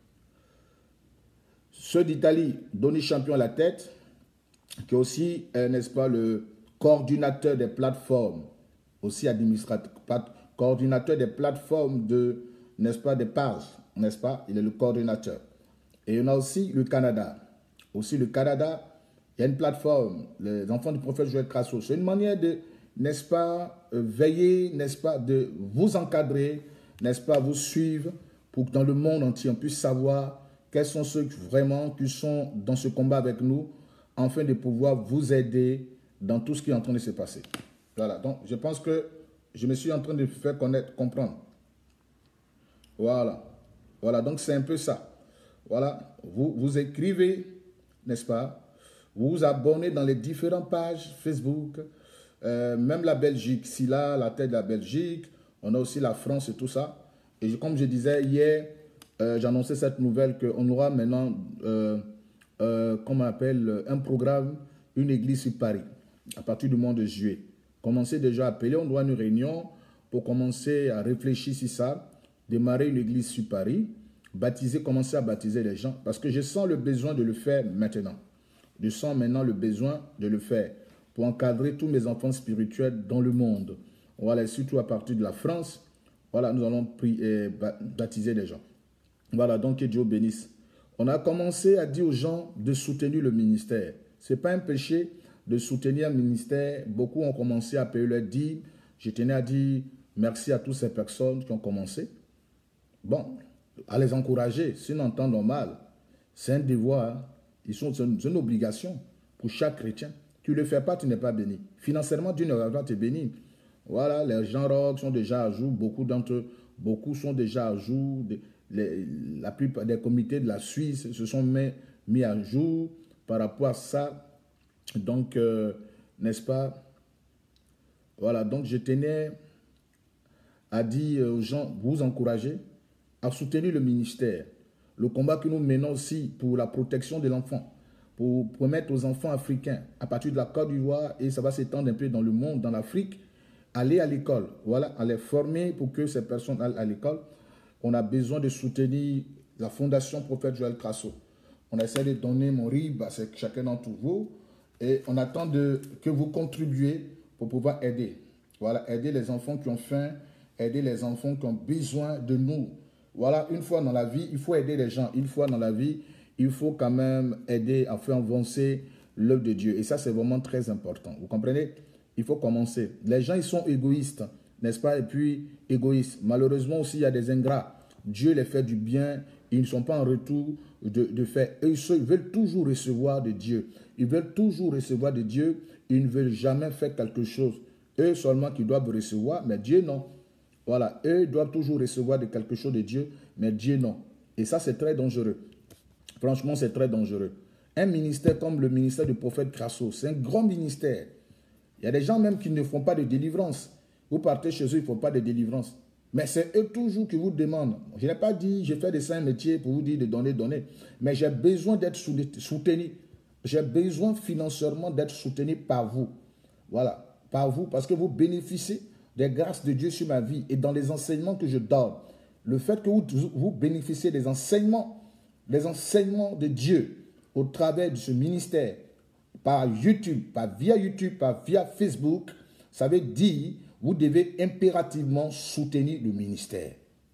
ceux d'Italie, Donny Champion à la tête, qui est aussi, euh, n'est-ce pas, le coordinateur des plateformes, aussi administrateur, coordinateur des plateformes de, n'est-ce pas, des pages, n'est-ce pas, il est le coordinateur. Et on a aussi le Canada, aussi le Canada. Il y a une plateforme, les enfants du prophète Joël Crasso. C'est une manière de, n'est-ce pas, euh, veiller, n'est-ce pas, de vous encadrer, n'est-ce pas, vous suivre pour que dans le monde entier, on puisse savoir quels sont ceux vraiment qui sont dans ce combat avec nous, afin de pouvoir vous aider dans tout ce qui est en train de se passer. Voilà, donc je pense que je me suis en train de faire connaître, comprendre. Voilà, voilà, donc c'est un peu ça. Voilà, vous, vous écrivez, n'est-ce pas? Vous vous abonnez dans les différentes pages Facebook, euh, même la Belgique, si là, la tête de la Belgique, on a aussi la France et tout ça. Et je, comme je disais hier, euh, j'annonçais cette nouvelle qu'on aura maintenant, euh, euh, comme on appelle, un programme, une église sur Paris, à partir du mois de juillet. Commencez déjà à appeler, on doit une réunion pour commencer à réfléchir sur ça, démarrer une église sur Paris, baptiser, commencer à baptiser les gens, parce que je sens le besoin de le faire maintenant. Je sens maintenant le besoin de le faire pour encadrer tous mes enfants spirituels dans le monde. Voilà, surtout à partir de la France. Voilà, nous allons prier, baptiser les gens. Voilà, donc que Dieu bénisse. On a commencé à dire aux gens de soutenir le ministère. Ce n'est pas un péché de soutenir le ministère. Beaucoup ont commencé à payer leur dîme. Je tenais à dire merci à toutes ces personnes qui ont commencé. Bon, à les encourager, c'est un temps normal. C'est un devoir. Ils sont, c'est une obligation pour chaque chrétien. Tu ne le fais pas, tu n'es pas béni. Financièrement, Dieu ne va pas te bénir. Voilà, les gens rock sont déjà à jour. Beaucoup d'entre eux, beaucoup sont déjà à jour. Les, la plupart des comités de la Suisse se sont mis, mis à jour par rapport à ça. Donc, euh, n'est-ce pas? Voilà, donc je tenais à dire aux gens, vous encourager à soutenir le ministère. Le combat que nous menons aussi pour la protection de l'enfant, pour permettre aux enfants africains, à partir de la Côte d'Ivoire, et ça va s'étendre un peu dans le monde, dans l'Afrique, aller à l'école, voilà, à les former pour que ces personnes aillent à l'école. On a besoin de soutenir la Fondation Prophète Joël Crasso. On essaie de donner mon R I B à chacun d'entre vous et on attend de, que vous contribuiez pour pouvoir aider. Voilà, aider les enfants qui ont faim, aider les enfants qui ont besoin de nous. Voilà, une fois dans la vie, il faut aider les gens. Une fois dans la vie, il faut quand même aider à faire avancer l'œuvre de Dieu. Et ça, c'est vraiment très important. Vous comprenez? Il faut commencer. Les gens, ils sont égoïstes, n'est-ce pas? Et puis, égoïstes. Malheureusement aussi, il y a des ingrats. Dieu les fait du bien. Ils ne sont pas en retour de, de faire. Eux, ils veulent toujours recevoir de Dieu. Ils veulent toujours recevoir de Dieu. Ils ne veulent jamais faire quelque chose. Eux seulement qui doivent recevoir, mais Dieu non. Voilà, eux doivent toujours recevoir de quelque chose de Dieu, mais Dieu non. Et ça, c'est très dangereux. Franchement, c'est très dangereux. Un ministère comme le ministère du prophète Crasso, c'est un grand ministère. Il y a des gens même qui ne font pas de délivrance. Vous partez chez eux, ils ne font pas de délivrance. Mais c'est eux toujours qui vous demandent. Je n'ai pas dit, je fais des saints métiers pour vous dire de donner, donner. Mais j'ai besoin d'être soutenu. J'ai besoin financièrement d'être soutenu par vous. Voilà, par vous, parce que vous bénéficiez des grâces de Dieu sur ma vie et dans les enseignements que je donne. Le fait que vous, vous bénéficiez des enseignements, des enseignements de Dieu au travers de ce ministère, par YouTube, par via YouTube, par via Facebook, ça veut dire vous devez impérativement soutenir le ministère.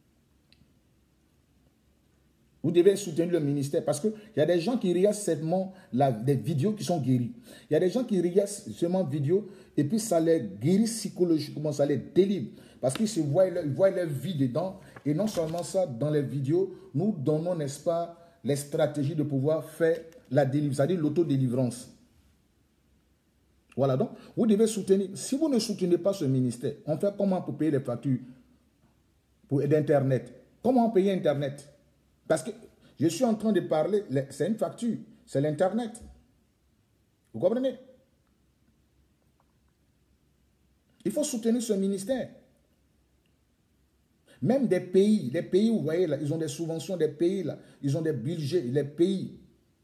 Vous devez soutenir le ministère parce qu'il y a des gens qui regardent seulement la, des vidéos qui sont guéries. Il y a des gens qui regardent seulement vidéos et puis ça les guérit psychologiquement, ça les délivre. Parce qu'ils se voient, ils voient leur vie dedans. Et non seulement ça, dans les vidéos, nous donnons, n'est-ce pas, les stratégies de pouvoir faire la délivrance, c'est-à-dire l'autodélivrance. Voilà, donc vous devez soutenir. Si vous ne soutenez pas ce ministère, on fait comment pour payer les factures d'Internet? Comment payer Internet? Parce que je suis en train de parler, c'est une facture, c'est l'Internet. Vous comprenez? Il faut soutenir ce ministère. Même des pays, les pays où vous voyez là, ils ont des subventions, des pays là, ils ont des budgets, les pays.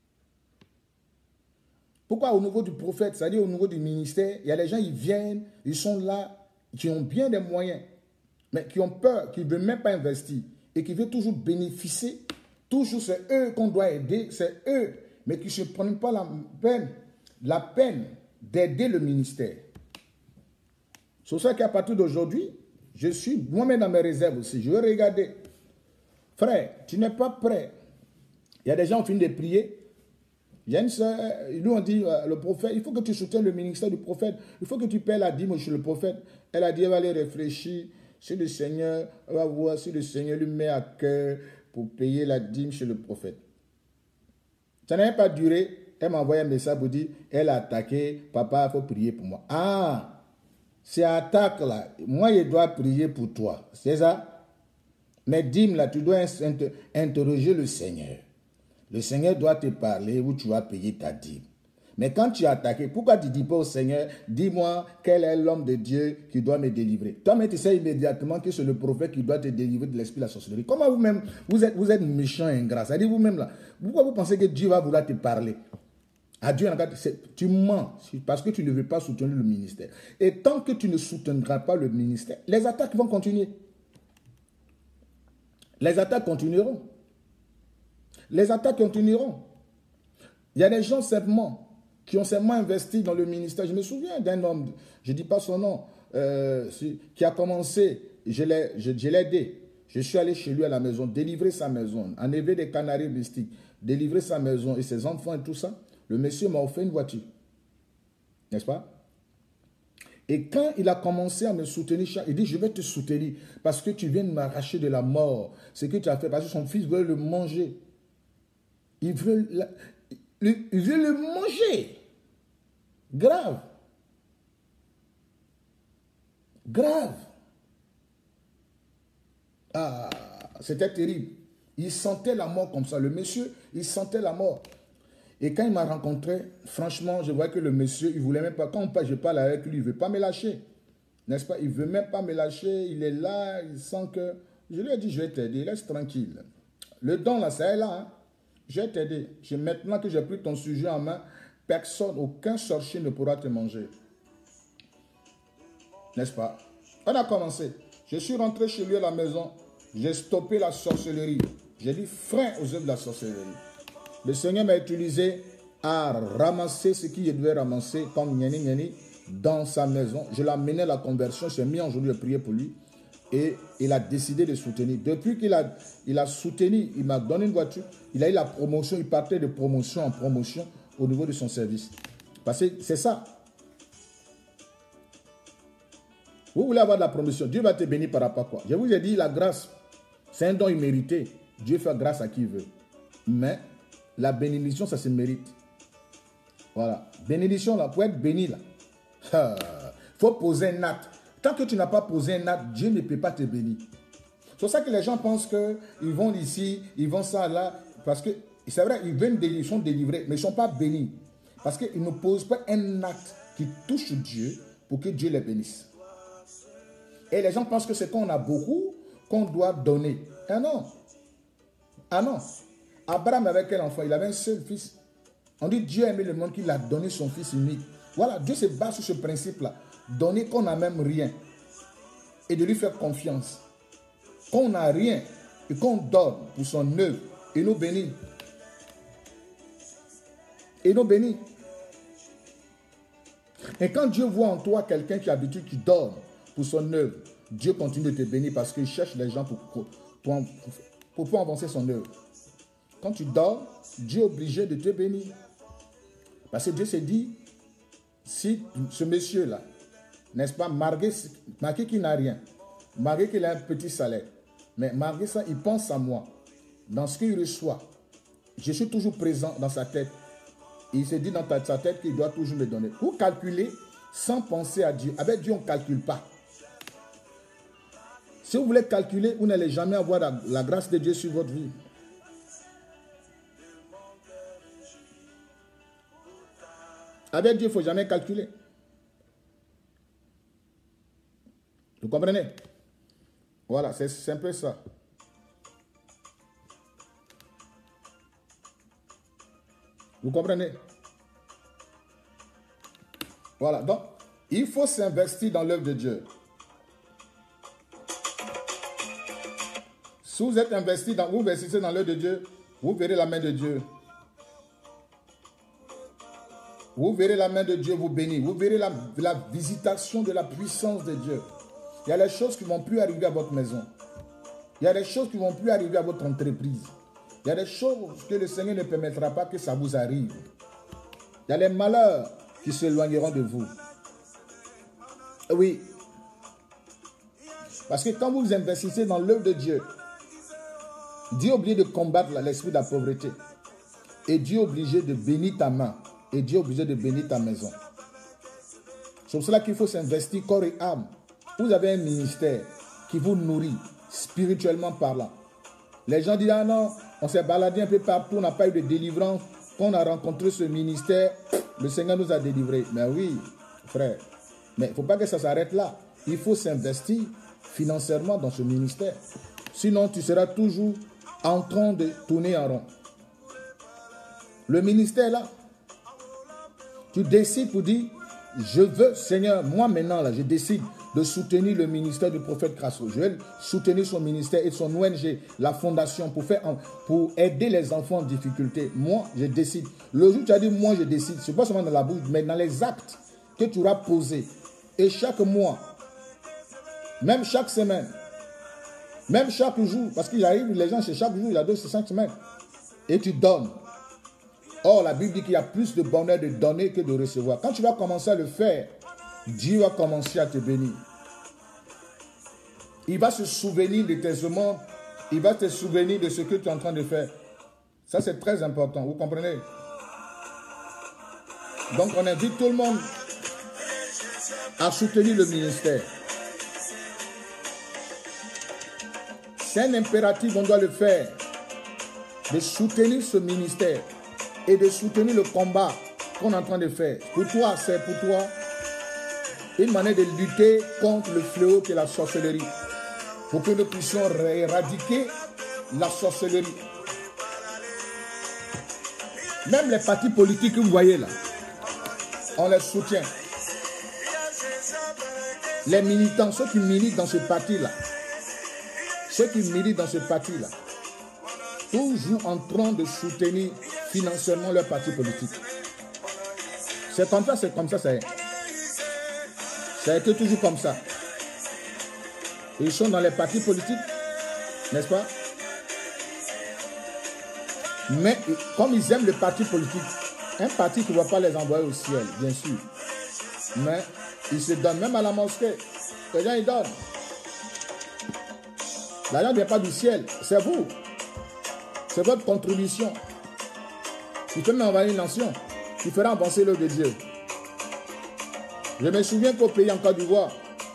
Pourquoi au niveau du prophète, c'est-à-dire au niveau du ministère, il y a des gens, ils viennent, ils sont là, qui ont bien des moyens, mais qui ont peur, qui ne veulent même pas investir et qui veulent toujours bénéficier. Toujours, c'est eux qu'on doit aider, c'est eux, mais qui ne se prennent pas la peine, la peine d'aider le ministère. C'est pour ça qu'à partir d'aujourd'hui, je suis moi-même dans mes réserves aussi. Je vais regarder. Frère, tu n'es pas prêt. Il y a des gens qui ont fini de prier. Il y a une soeur, nous on dit, euh, le prophète, il faut que tu soutiennes le ministère du prophète. Il faut que tu paies la dîme chez le prophète. Elle a dit, elle va aller réfléchir. Si le Seigneur, elle va voir si le Seigneur lui met à cœur pour payer la dîme chez le prophète. Ça n'a pas duré. Elle m'a envoyé un message pour dire, elle a attaqué, papa, il faut prier pour moi. Ah, c'est attaque là. Moi, je dois prier pour toi. C'est ça? Mais dîme là, tu dois inter interroger le Seigneur. Le Seigneur doit te parler où tu vas payer ta dîme. Mais quand tu es attaqué, pourquoi tu ne dis pas au Seigneur, dis-moi quel est l'homme de Dieu qui doit me délivrer? Toi-même, tu sais immédiatement que c'est le prophète qui doit te délivrer de l'esprit de la sorcellerie. Comment vous-même, vous êtes, vous êtes méchant et ingrat? C'est-à-dire vous-même là, pourquoi vous pensez que Dieu va vouloir te parler? À Dieu, tu mens parce que tu ne veux pas soutenir le ministère. Et tant que tu ne soutiendras pas le ministère, les attaques vont continuer. Les attaques continueront. Les attaques continueront. Il y a des gens simplement qui ont simplement investi dans le ministère. Je me souviens d'un homme, je ne dis pas son nom, euh, qui a commencé, je l'ai je, je aidé. Je suis allé chez lui à la maison, délivrer sa maison, enlever des canaris mystiques, délivrer sa maison et ses enfants et tout ça. Le monsieur m'a offert une voiture. N'est-ce pas? Et quand il a commencé à me soutenir, il dit, je vais te soutenir parce que tu viens de m'arracher de la mort. Ce que tu as fait, parce que son fils veut le manger. Il veut, la, il, il veut le manger. Grave. Grave. Ah, c'était terrible. Il sentait la mort comme ça. Le monsieur, il sentait la mort. Et quand il m'a rencontré, franchement, je vois que le monsieur, il ne voulait même pas, quand je parle avec lui, il ne veut pas me lâcher. N'est-ce pas? Il ne veut même pas me lâcher. Il est là, il sent que... Je lui ai dit, je vais t'aider, laisse tranquille. Le don, là, ça est là. Hein? Je vais t'aider. Maintenant que j'ai pris ton sujet en main, personne, aucun sorcier ne pourra te manger. N'est-ce pas? On a commencé. Je suis rentré chez lui à la maison. J'ai stoppé la sorcellerie. J'ai dit frein aux œuvres de la sorcellerie. Le Seigneur m'a utilisé à ramasser ce qu'il devait ramasser comme Niani Niani dans sa maison. Je l'ai amené à la conversion. J'ai mis en jour de prier pour lui. Et il a décidé de soutenir. Depuis qu'il a, il a soutenu, il m'a donné une voiture. Il a eu la promotion. Il partait de promotion en promotion au niveau de son service. Parce que c'est ça. Vous voulez avoir de la promotion. Dieu va te bénir par rapport à quoi? Je vous ai dit, la grâce, c'est un don immérité. Dieu fait grâce à qui il veut. Mais la bénédiction, ça se mérite. Voilà. Bénédiction, là, pour être béni, là. Il faut poser un acte. Tant que tu n'as pas posé un acte, Dieu ne peut pas te bénir. C'est pour ça que les gens pensent qu'ils vont ici, ils vont ça, là. Parce que, c'est vrai, ils, viennent, ils sont délivrés, mais ils ne sont pas bénis. Parce qu'ils ne posent pas un acte qui touche Dieu pour que Dieu les bénisse. Et les gens pensent que c'est quand on a beaucoup qu'on doit donner. Ah non. Ah non. Abraham avait quel enfant? Il avait un seul fils. On dit Dieu a aimé le monde qu'il a donné son fils unique. Voilà, Dieu se base sur ce principe-là. Donner qu'on n'a même rien. Et de lui faire confiance. Qu'on n'a rien et qu'on donne pour son œuvre. Et nous bénit. Et nous bénit. Et quand Dieu voit en toi quelqu'un qui a l'habitude qui donne pour son œuvre, Dieu continue de te bénir parce qu'il cherche les gens pour, pour, pour, pour pouvoir avancer son œuvre. Quand tu dors, Dieu est obligé de te bénir. Parce que Dieu s'est dit, si ce monsieur-là, n'est-ce pas, malgré, malgré qu'il n'a rien, malgré qu'il a un petit salaire, mais malgré ça, il pense à moi. Dans ce qu'il reçoit, je suis toujours présent dans sa tête. Il se dit dans sa tête qu'il doit toujours me donner. Vous calculez sans penser à Dieu. Avec Dieu, on ne calcule pas. Si vous voulez calculer, vous n'allez jamais avoir la, la grâce de Dieu sur votre vie. Avec Dieu, il ne faut jamais calculer. Vous comprenez? Voilà, c'est un peu ça. Vous comprenez? Voilà, donc, il faut s'investir dans l'œuvre de Dieu. Si vous êtes investi dans, vous investissez dans l'œuvre de Dieu, vous verrez la main de Dieu. Vous verrez la main de Dieu vous bénir. Vous verrez la, la visitation de la puissance de Dieu. Il y a des choses qui ne vont plus arriver à votre maison. Il y a des choses qui ne vont plus arriver à votre entreprise. Il y a des choses que le Seigneur ne permettra pas que ça vous arrive. Il y a les malheurs qui s'éloigneront de vous. Oui. Parce que quand vous investissez dans l'œuvre de Dieu, Dieu est obligé de combattre l'esprit de la pauvreté. Et Dieu est obligé de bénir ta main. Et Dieu est obligé de bénir ta maison. C'est pour cela qu'il faut s'investir corps et âme. Vous avez un ministère qui vous nourrit spirituellement parlant. Les gens disent, ah non, on s'est baladé un peu partout, on n'a pas eu de délivrance. Quand on a rencontré ce ministère, le Seigneur nous a délivrés. Mais oui, frère. Mais il ne faut pas que ça s'arrête là. Il faut s'investir financièrement dans ce ministère. Sinon, tu seras toujours en train de tourner en rond. Le ministère là, tu décides pour dire, je veux, Seigneur, moi maintenant là, je décide de soutenir le ministère du prophète Krasso. Je vais soutenir son ministère et son O N G, la fondation, pour, faire, pour aider les enfants en difficulté. Moi, je décide. Le jour où tu as dit, moi, je décide, ce n'est pas seulement dans la bouche, mais dans les actes que tu auras posés. Et chaque mois, même chaque semaine, même chaque jour, parce qu'il arrive, les gens, c'est chaque jour, il y a deux, c'est cinq semaines. Et tu donnes. Or, la Bible dit qu'il y a plus de bonheur de donner que de recevoir. Quand tu vas commencer à le faire, Dieu va commencer à te bénir. Il va se souvenir de tes demandes. Il va te souvenir de ce que tu es en train de faire. Ça, c'est très important. Vous comprenez? Donc, on invite tout le monde à soutenir le ministère. C'est un impératif, on doit le faire. De soutenir ce ministère. Et de soutenir le combat qu'on est en train de faire. Pour toi, c'est pour toi une manière de lutter contre le fléau qui est la sorcellerie. Pour que nous puissions éradiquer la sorcellerie. Même les partis politiques que vous voyez là, on les soutient. Les militants, ceux qui militent dans ce parti-là, ceux qui militent dans ce parti-là, toujours en train de soutenir financièrement leur parti politique. C'est comme ça, c'est comme ça, ça est. Ça a été toujours comme ça. Ils sont dans les partis politiques, n'est-ce pas? Mais comme ils aiment le parti politique, un parti qui ne va pas les envoyer au ciel, bien sûr. Mais ils se donnent même à la mosquée. Les gens, ils donnent. L'argent ne vient pas du ciel, c'est vous. C'est votre contribution qui fait envahir une nation, qui fera avancer l'œuvre de Dieu. Je me souviens qu'au pays en Côte d'Ivoire,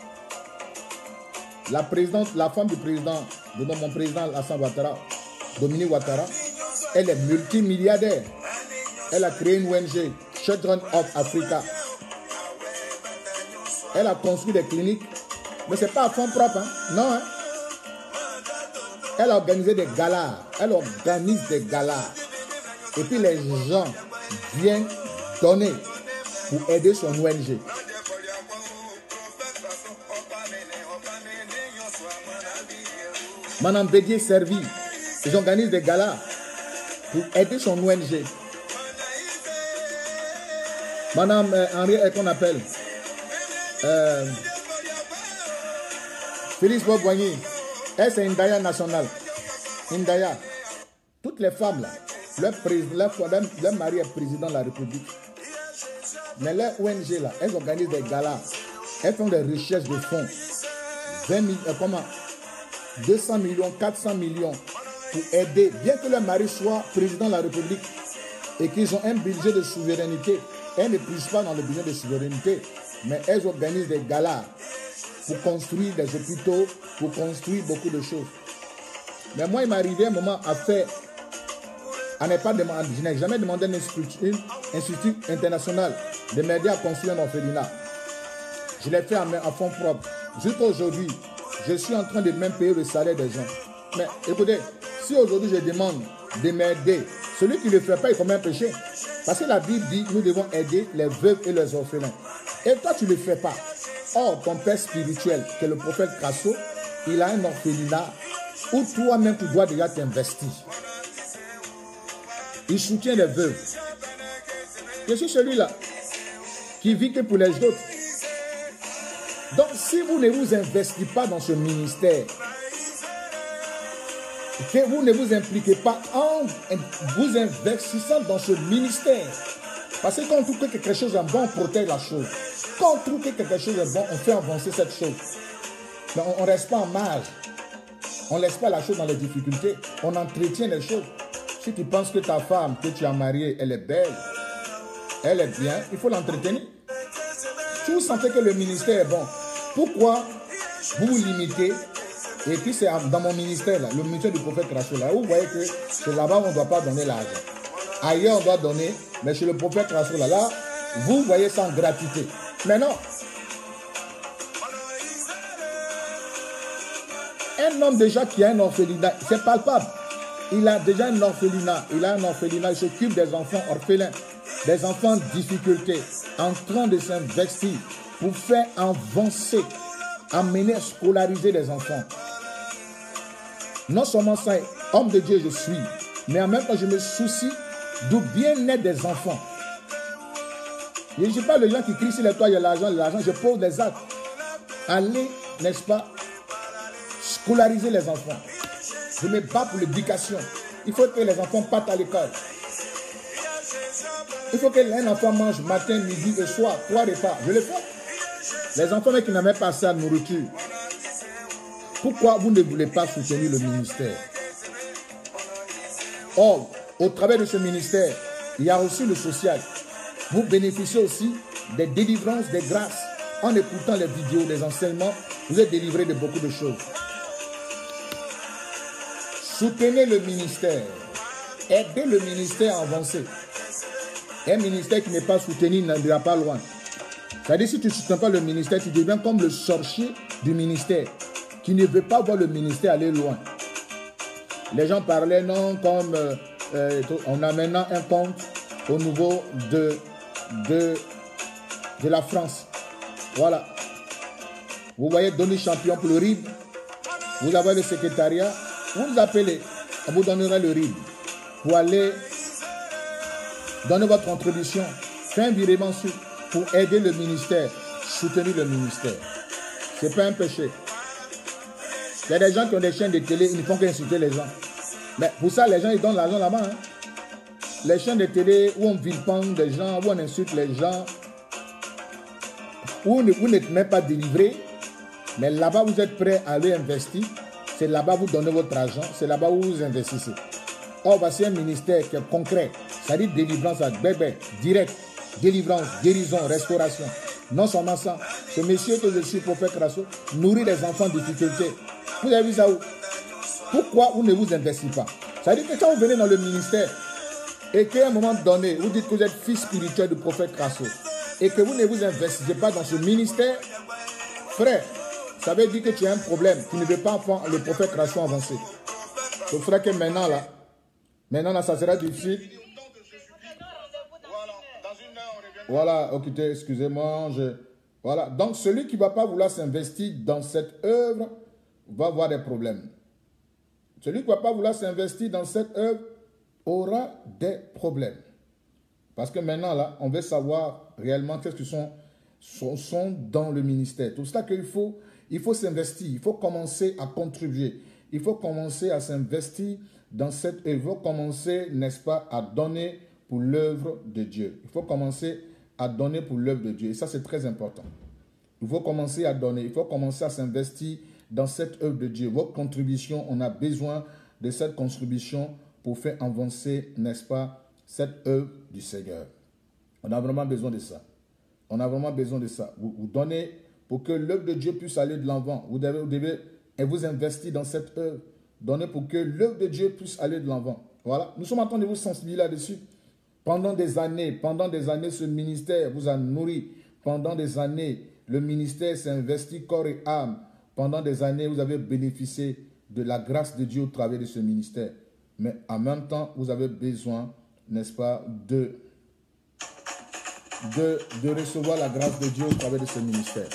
la présidente, la femme du président, de mon président Alassane Ouattara, Dominique Ouattara, elle est multimilliardaire. Elle a créé une O N G, Children of Africa. Elle a construit des cliniques, mais ce n'est pas à fond propre, hein? Non, hein? Elle a organisé des galas. Elle organise des galas. Et puis les gens viennent donner pour aider son O N G. Madame Bédier servi. Ils organisent des galas pour aider son O N G. Madame euh, Henri, qu'on appelle euh, Félix Boigny. Elle, c'est une Daya nationale. Une Daya. Toutes les femmes, là, leur, leur, leur, leur mari est président de la République. Mais leur O N G, là, elles organisent des galas. Elles font des recherches de fonds. vingt mille, euh, comment deux cents millions, quatre cents millions pour aider, bien que leur mari soit président de la République et qu'ils ont un budget de souveraineté. Elles ne puissent pas dans le budget de souveraineté, mais elles organisent des galas pour construire des hôpitaux, pour construire beaucoup de choses. Mais moi, il m'est arrivé un moment à faire, à ne pas demander, je n'ai jamais demandé à un institut, un institut international de m'aider à construire un orphelinat. Je l'ai fait à, à fonds propres. Jusqu'à aujourd'hui, je suis en train de même payer le salaire des gens. Mais écoutez, si aujourd'hui je demande de m'aider, celui qui ne le fait pas, il commet un péché. Parce que la Bible dit, nous devons aider les veuves et les orphelins. Et toi, tu ne le fais pas. Or, ton père spirituel, qui est le prophète Krasso, il a un orphelinat où toi-même tu dois déjà t'investir. Il soutient les veuves. Je suis celui-là qui vit que pour les autres. Donc, si vous ne vous investissez pas dans ce ministère, que vous ne vous impliquez pas en vous investissant dans ce ministère, Parce que quand on trouve que quelque chose est bon, on protège la chose. Quand on trouve que quelque chose est bon, on fait avancer cette chose. Mais on ne reste pas en marge. On ne laisse pas la chose dans les difficultés. On entretient les choses. Si tu penses que ta femme que tu as mariée, elle est belle, elle est bien, il faut l'entretenir. Si vous sentez que le ministère est bon, pourquoi vous vous limitez? Et puis c'est dans mon ministère, là, le ministère du prophète Krasso, là, vous voyez que c'est là-bas où on ne doit pas donner l'argent. Ailleurs, on doit donner, mais chez le prophète Krasso, là, là, vous voyez ça en gratuité. Mais non. Un homme déjà qui a un orphelinat, c'est palpable. Il a déjà un orphelinat. Il a un orphelinat, il s'occupe des enfants orphelins, des enfants en difficulté, en train de s'investir pour faire avancer, amener, scolariser les enfants. Non seulement ça, homme de Dieu je suis, mais en même temps je me soucie du bien-être des enfants. Je ne dis pas les gens qui crient sur les toits, il y a l'argent, l'argent, je pose des actes. Allez, n'est-ce pas, scolariser les enfants. Je me bats pour l'éducation. Il faut que les enfants partent à l'école. Il faut qu'un enfant mange matin, midi et soir, trois repas. Je le fais. Les enfants qui n'avaient pas ça de nourriture. Pourquoi vous ne voulez pas soutenir le ministère? Or, au travers de ce ministère, il y a aussi le social. Vous bénéficiez aussi des délivrances, des grâces. En écoutant les vidéos, les enseignements, vous êtes délivré de beaucoup de choses. Soutenez le ministère. Aidez le ministère à avancer. Un ministère qui n'est pas soutenu n'ira pas loin. C'est-à-dire, si tu ne soutiens pas le ministère, tu deviens comme le sorcier du ministère, qui ne veut pas voir le ministère aller loin. Les gens parlaient, non, comme euh, euh, on a maintenant un compte au niveau de, de, de la France. Voilà. Vous voyez, Denis Champion pour le R I B. Vous avez le secrétariat. Vous vous appelez. On vous donnera le R I B. Pour aller donner votre contribution. Faire un virement sur, pour aider le ministère. Soutenir le ministère. Ce n'est pas un péché. Il y a des gens qui ont des chaînes de télé, ils ne font qu'insulter les gens. Mais pour ça, les gens, ils donnent l'argent là-bas. Hein. Les chaînes de télé où on vilipende des gens, où on insulte les gens, où vous n'êtes même pas délivré, mais là-bas, vous êtes prêt à aller investir. C'est là-bas vous donnez votre argent, c'est là-bas où vous investissez. Or, voici un ministère qui est concret. Ça dit délivrance à bébé, direct, délivrance, guérison, restauration. Non seulement ça, ce monsieur que je suis, prophète Krasso, nourrit les enfants en difficulté. Vous avez vu ça où? Pourquoi vous ne vous investissez pas? Ça veut dire que quand vous venez dans le ministère et qu'à un moment donné, vous dites que vous êtes fils spirituel du prophète Krasso et que vous ne vous investissez pas dans ce ministère, frère, ça veut dire que tu as un problème. Tu ne veux pas voir le prophète Krasso avancer. Ce frère que maintenant là, maintenant là, ça sera difficile. Voilà, ok, excusez-moi. Je... Voilà, donc celui qui ne va pas vouloir s'investir dans cette œuvre va avoir des problèmes. Celui qui ne va pas vouloir s'investir dans cette œuvre aura des problèmes. Parce que maintenant, là, on veut savoir réellement qu'est-ce qu'ils sont, sont, sont dans le ministère. Tout ça qu'il faut, il faut s'investir, il faut commencer à contribuer. Il faut commencer à s'investir dans cette œuvre. Il faut commencer, n'est-ce pas, à donner pour l'œuvre de Dieu. Il faut commencer à donner pour l'œuvre de Dieu. Et ça, c'est très important. Il faut commencer à donner. Il faut commencer à s'investir dans cette œuvre de Dieu. Votre contribution, on a besoin de cette contribution pour faire avancer, n'est-ce pas, cette œuvre du Seigneur. On a vraiment besoin de ça. On a vraiment besoin de ça. Vous, vous donnez pour que l'œuvre de Dieu puisse aller de l'avant. Vous devez, vous devez et vous investir dans cette œuvre. Donnez pour que l'œuvre de Dieu puisse aller de l'avant. Voilà. Nous sommes en train de vous sensibiliser là-dessus. Pendant des années, pendant des années, ce ministère vous a nourri. Pendant des années, le ministère s'est investi corps et âme. Pendant des années, vous avez bénéficié de la grâce de Dieu au travers de ce ministère. Mais en même temps, vous avez besoin, n'est-ce pas, de, de, de recevoir la grâce de Dieu au travers de ce ministère.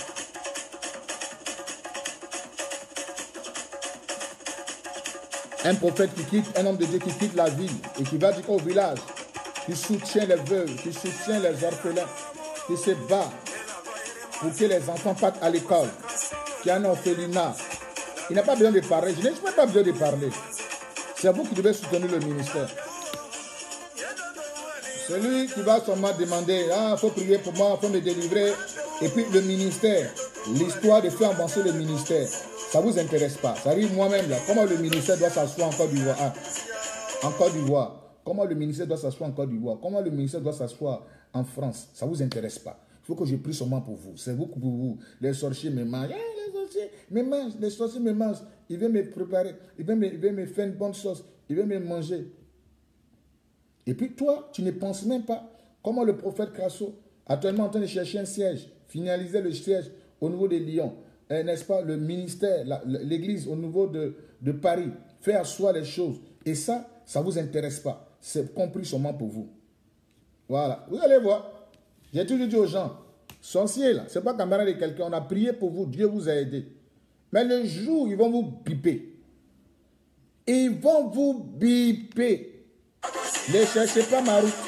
Un prophète qui quitte, un homme de Dieu qui quitte la ville et qui va du au village, qui soutient les veuves, qui soutient les orphelins, qui se bat pour que les enfants partent à l'école, qui a un orphelinat. Il n'a pas besoin de parler. Je n'ai pas besoin de parler. C'est vous qui devez soutenir le ministère. Celui qui va seulement demander, ah, il faut prier pour moi, il faut me délivrer. Et puis le ministère, l'histoire de faire avancer le ministère, ça ne vous intéresse pas. Ça arrive moi-même là. Comment le ministère doit s'asseoir en Côte d'Ivoire? Ah, en Côte d'Ivoire. Comment le ministère doit s'asseoir en Côte d'Ivoire? Comment le ministère doit s'asseoir en France? Ça ne vous intéresse pas. Il faut que je prie seulement pour vous. C'est vous pour vous. Les sorciers me mangent. Eh, les sorciers me mangent. Les sorciers me mangent. Ils veulent me préparer. Ils veulent me, ils veulent me faire une bonne sauce. Ils veulent me manger. Et puis toi, tu ne penses même pas comment le prophète Crasso, actuellement en train de chercher un siège, finaliser le siège au niveau des Lions, eh, n'est-ce pas, le ministère, l'église au niveau de, de Paris, fait asseoir les choses. Et ça, ça ne vous intéresse pas. C'est compris seulement pour vous. Voilà. Vous allez voir. J'ai toujours dit aux gens, sorciers là, ce n'est pas camarade de quelqu'un. On a prié pour vous, Dieu vous a aidé. Mais le jour, ils vont vous biper. Ils vont vous biper. Ne cherchez pas ma route.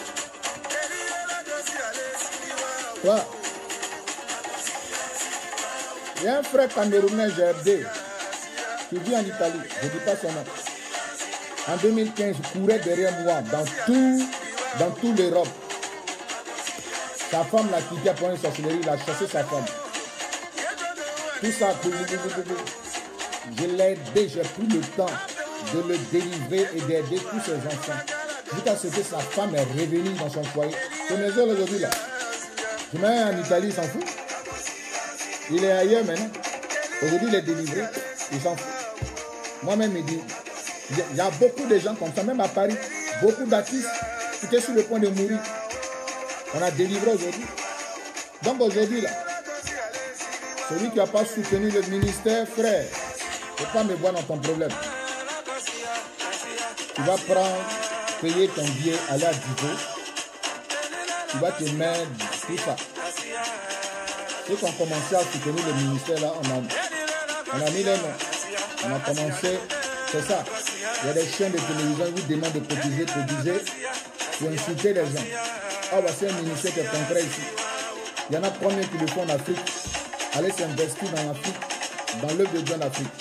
Quoi? Il y a un frère camerounais, G R D, qui vit en Italie. Je ne dis pas son nom. En deux mille quinze, il courait derrière moi dans tout, dans toute l'Europe. Sa femme l'a quitté pour une sorcellerie, il a chassé sa femme. Tout ça, je l'ai aidé, j'ai pris le temps de le délivrer et d'aider tous ses enfants. Jusqu'à ce que sa femme est revenue dans son foyer. C'est mes heures aujourd'hui là. Je mets en Italie, il s'en fout. Il est ailleurs maintenant. Aujourd'hui, il est délivré, il s'en fout. Moi-même, il dit, il y a beaucoup de gens comme ça, même à Paris, beaucoup d'artistes qui étaient sur le point de mourir. On a délivré aujourd'hui. Donc aujourd'hui, là, celui qui n'a pas soutenu le ministère, frère, il ne faut pas me voir dans ton problème. Tu vas prendre, payer ton billet, aller à Divo. Tu vas te mettre tout ça. Ceux qui ont commencé à soutenir le ministère, là, on a, on a mis les noms. On a commencé, c'est ça. Il y a des chaînes de télévision qui vous demandent de cotiser, cotiser, pour insulter les gens. Ah, bah, c'est un ministère qui est concret ici. Il y en a combien qui le font en Afrique? Allez s'investir dans l'Afrique, dans l'œuvre de Dieu en Afrique.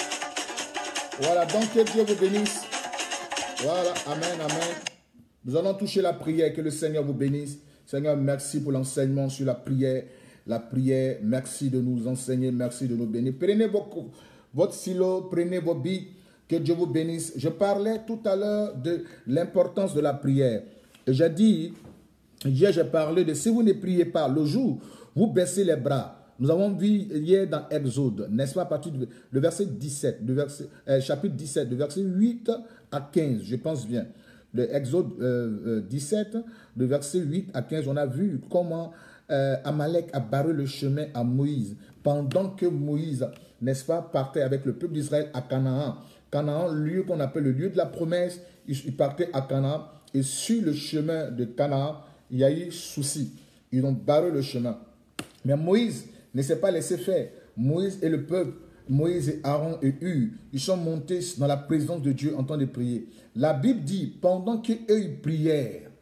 Voilà, donc que Dieu vous bénisse. Voilà, amen, amen. Nous allons toucher la prière, que le Seigneur vous bénisse. Seigneur, merci pour l'enseignement sur la prière. La prière, merci de nous enseigner, merci de nous bénir. Prenez votre, votre stylo, prenez vos billes, que Dieu vous bénisse. Je parlais tout à l'heure de l'importance de la prière. Et j'ai dit, hier j'ai parlé de si vous ne priez pas, le jour vous baissez les bras. Nous avons vu hier dans Exode, n'est-ce pas, à partir du verset dix-sept, du verset, euh, chapitre dix-sept, du verset huit à quinze, je pense bien. Le Exode euh, dix-sept, du verset huit à quinze, on a vu comment euh, Amalek a barré le chemin à Moïse, pendant que Moïse, n'est-ce pas, partait avec le peuple d'Israël à Canaan. Canaan, lieu qu'on appelle le lieu de la promesse, il partait à Canaan, et sur le chemin de Canaan, il y a eu souci. Ils ont barré le chemin. Mais Moïse ne s'est pas laissé faire. Moïse et le peuple, Moïse et Aaron et Hur, ils sont montés dans la présence de Dieu en train de prier. La Bible dit, pendant qu'eux ils prièrent,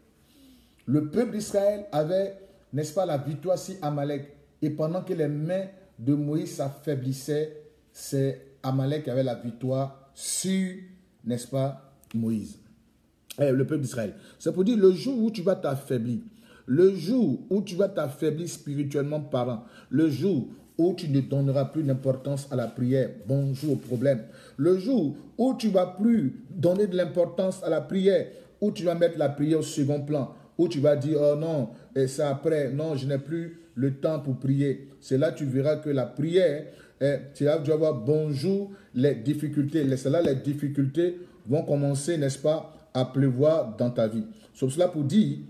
le peuple d'Israël avait, n'est-ce pas, la victoire sur Amalek. Et pendant que les mains de Moïse s'affaiblissaient, c'est Amalek qui avait la victoire sur, n'est-ce pas, Moïse. Eh, le peuple d'Israël. C'est pour dire, le jour où tu vas t'affaiblir, le jour où tu vas t'affaiblir spirituellement parlant, le jour où tu ne donneras plus d'importance à la prière, bonjour au problème, le jour où tu ne vas plus donner de l'importance à la prière, où tu vas mettre la prière au second plan, où tu vas dire, oh non, et ça après, non, je n'ai plus le temps pour prier. C'est là que tu verras que la prière, eh, tu vas voir, bonjour, les difficultés. C'est là les difficultés vont commencer, n'est-ce pas, à pleuvoir dans ta vie. Sauf cela pour dire,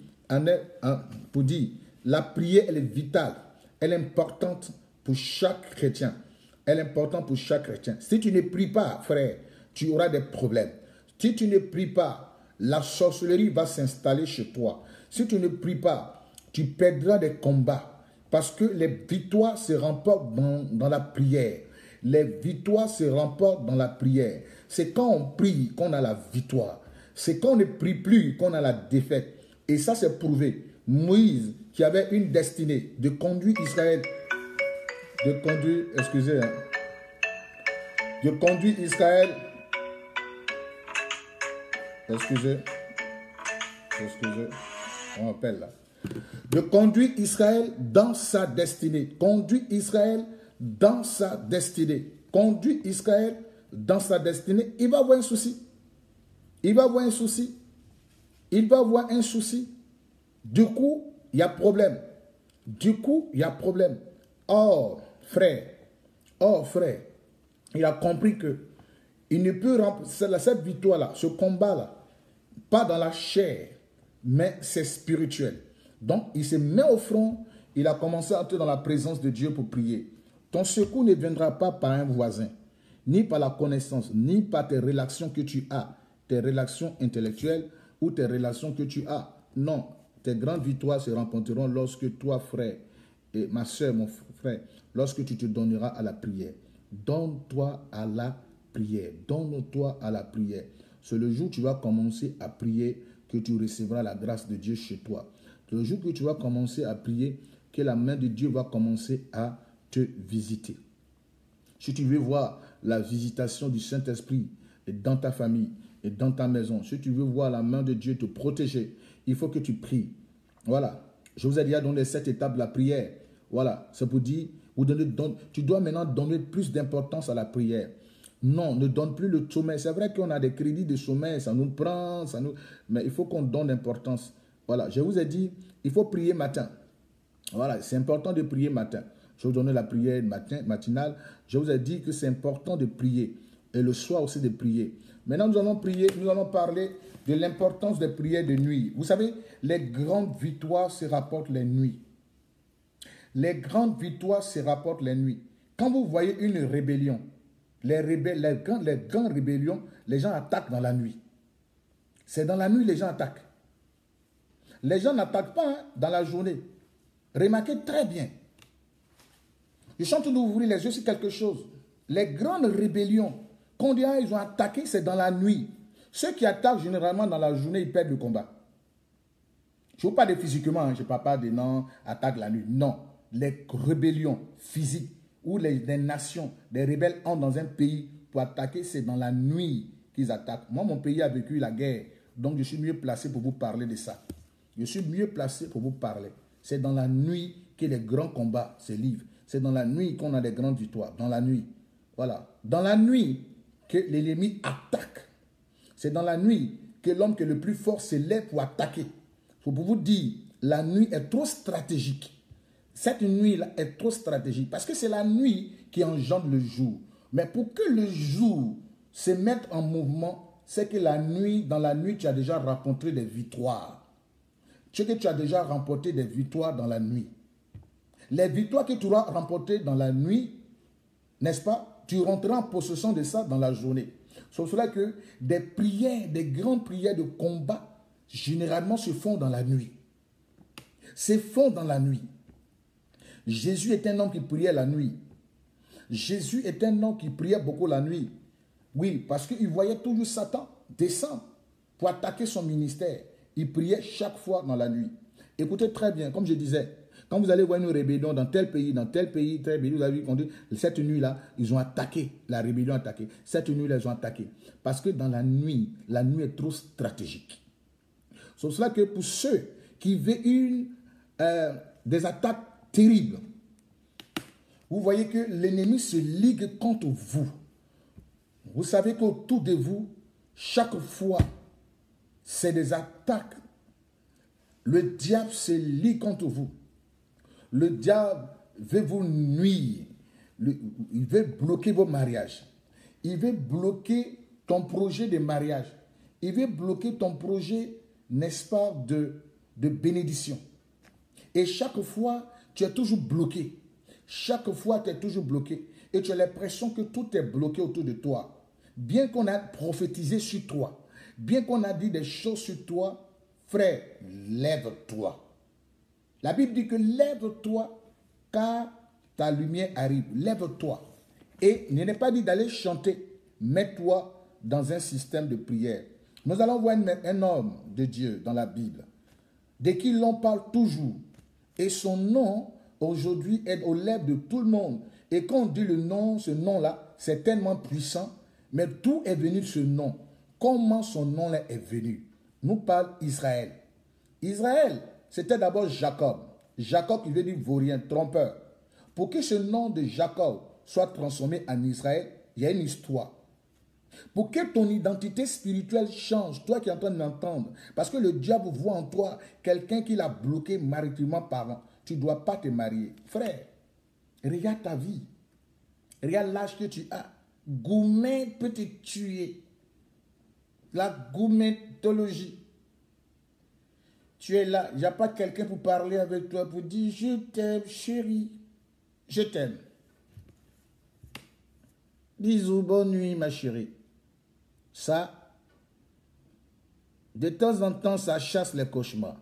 pour dire, la prière, elle est vitale, elle est importante pour chaque chrétien. Elle est importante pour chaque chrétien. Si tu ne pries pas, frère, tu auras des problèmes. Si tu ne pries pas, la sorcellerie va s'installer chez toi. Si tu ne pries pas, tu perdras des combats. Parce que les victoires se remportent dans, dans la prière. Les victoires se remportent dans la prière. C'est quand on prie qu'on a la victoire. C'est quand on ne prie plus qu'on a la défaite. Et ça, c'est prouvé. Moïse, qui avait une destinée de conduire Israël, de conduire, excusez, hein, de conduire Israël, excusez, excusez, on appelle là. De conduire Israël dans sa destinée. Conduire Israël dans sa destinée. Conduire Israël dans sa destinée. Il va avoir un souci. Il va avoir un souci. Il va avoir un souci. Du coup, il y a problème. Du coup, il y a problème. Or, frère, or, frère, il a compris que il ne peut remplir cette victoire-là, ce combat-là, pas dans la chair, mais c'est spirituel. Donc, il se met au front, il a commencé à entrer dans la présence de Dieu pour prier. Ton secours ne viendra pas par un voisin, ni par la connaissance, ni par tes relations que tu as, tes relations intellectuelles ou tes relations que tu as. Non, tes grandes victoires se remporteront lorsque toi, frère, et ma soeur, mon frère, lorsque tu te donneras à la prière. Donne-toi à la prière. Donne-toi à la prière. C'est le jour où tu vas commencer à prier que tu recevras la grâce de Dieu chez toi. C'est le jour que tu vas commencer à prier que la main de Dieu va commencer à te visiter. Si tu veux voir la visitation du Saint-Esprit dans ta famille et dans ta maison, si tu veux voir la main de Dieu te protéger, il faut que tu pries. Voilà. Je vous ai déjà donné cette étape de la prière. Voilà. C'est pour dire, vous donnez, don, tu dois maintenant donner plus d'importance à la prière. Non, ne donne plus le sommeil. C'est vrai qu'on a des crédits de sommeil, ça nous prend, ça nous... mais il faut qu'on donne l'importance. Voilà. Je vous ai dit, il faut prier matin. Voilà. C'est important de prier matin. Je vous donne la prière matin, matinale. Je vous ai dit que c'est important de prier. Et le soir aussi de prier. Maintenant, nous allons prier, nous allons parler de l'importance des prières de nuit. Vous savez, les grandes victoires se rapportent les nuits. Les grandes victoires se rapportent les nuits. Quand vous voyez une rébellion, les, rébell les, grandes, les grandes rébellions, les gens attaquent dans la nuit. C'est dans la nuit que les gens attaquent. Les gens n'attaquent pas hein, dans la journée. Remarquez très bien. Je suis en train d'ouvrir les yeux sur quelque chose. Les grandes rébellions, quand ils ont attaqué, c'est dans la nuit. Ceux qui attaquent généralement dans la journée, ils perdent le combat. Je ne veux pas de physiquement, hein, je ne parle pas de non, attaque la nuit. Non, les rébellions physiques où les, les nations, les rebelles entrent dans un pays pour attaquer, c'est dans la nuit qu'ils attaquent. Moi, mon pays a vécu la guerre, donc je suis mieux placé pour vous parler de ça. Je suis mieux placé pour vous parler. C'est dans la nuit que les grands combats se livrent. C'est dans la nuit qu'on a des grandes victoires. Dans la nuit. Voilà. Dans la nuit que l'ennemi attaque. C'est dans la nuit que l'homme qui est le plus fort se lève pour attaquer. Il faut vous dire, la nuit est trop stratégique. Cette nuit-là est trop stratégique. Parce que c'est la nuit qui engendre le jour. Mais pour que le jour se mette en mouvement, c'est que la nuit, dans la nuit, tu as déjà rencontré des victoires. C'est que tu as déjà remporté des victoires dans la nuit. Les victoires que tu auras remportées dans la nuit, n'est-ce pas? Tu rentreras en possession de ça dans la journée. C'est pour cela que des prières, des grandes prières de combat, généralement se font dans la nuit. Se font dans la nuit. Jésus est un homme qui priait la nuit. Jésus est un homme qui priait beaucoup la nuit. Oui, parce qu'il voyait toujours Satan descendre pour attaquer son ministère. Il priait chaque fois dans la nuit. Écoutez très bien, comme je disais, quand vous allez voir une rébellion dans tel pays, dans tel pays, tel pays, vous avez vu qu'on dit, cette nuit-là, ils ont attaqué, la rébellion a attaqué. Cette nuit-là, ils ont attaqué. Parce que dans la nuit, la nuit est trop stratégique. C'est pour cela que pour ceux qui veulent une, euh, des attaques terribles, vous voyez que l'ennemi se ligue contre vous. Vous savez qu'autour de vous, chaque fois, c'est des attaques. Le diable se ligue contre vous. Le diable veut vous nuire. Le, il veut bloquer vos mariages. Il veut bloquer ton projet de mariage. Il veut bloquer ton projet, n'est-ce pas, de, de bénédiction. Et chaque fois, tu es toujours bloqué. Chaque fois, tu es toujours bloqué. Et tu as l'impression que tout est bloqué autour de toi. Bien qu'on a prophétisé sur toi, bien qu'on a dit des choses sur toi, frère, lève-toi. La Bible dit que lève-toi car ta lumière arrive. Lève-toi. Et il n'est pas dit d'aller chanter. Mets-toi dans un système de prière. Nous allons voir un homme de Dieu dans la Bible, de qui l'on parle toujours. Et son nom, aujourd'hui, est aux lèvres de tout le monde. Et quand on dit le nom, ce nom-là, c'est tellement puissant. Mais d'où est venu ce nom? Comment son nom-là est venu? Nous parle Israël. Israël, c'était d'abord Jacob. Jacob qui veut dire vaurien, trompeur. Pour que ce nom de Jacob soit transformé en Israël, il y a une histoire. Pour que ton identité spirituelle change, toi qui es en train de m'entendre, parce que le diable voit en toi quelqu'un qui l'a bloqué maritimement parlant, tu ne dois pas te marier. Frère, regarde ta vie. Regarde l'âge que tu as. Goumen peut te tuer. La goumentologie. Tu es là, il n'y a pas quelqu'un pour parler avec toi, pour dire je t'aime chérie, je t'aime. Bisous, bonne nuit ma chérie. Ça, de temps en temps, ça chasse les cauchemars.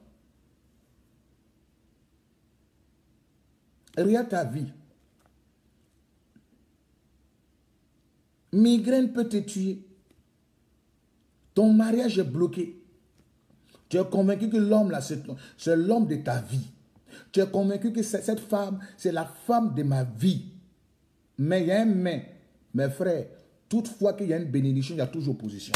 Regarde ta vie. Migraine peut te tuer. Ton mariage est bloqué. Tu es convaincu que l'homme là, c'est l'homme de ta vie. Tu es convaincu que cette femme, c'est la femme de ma vie. Mais il y a un mais. Mes frères, toutefois qu'il y a une bénédiction, il y a toujours opposition.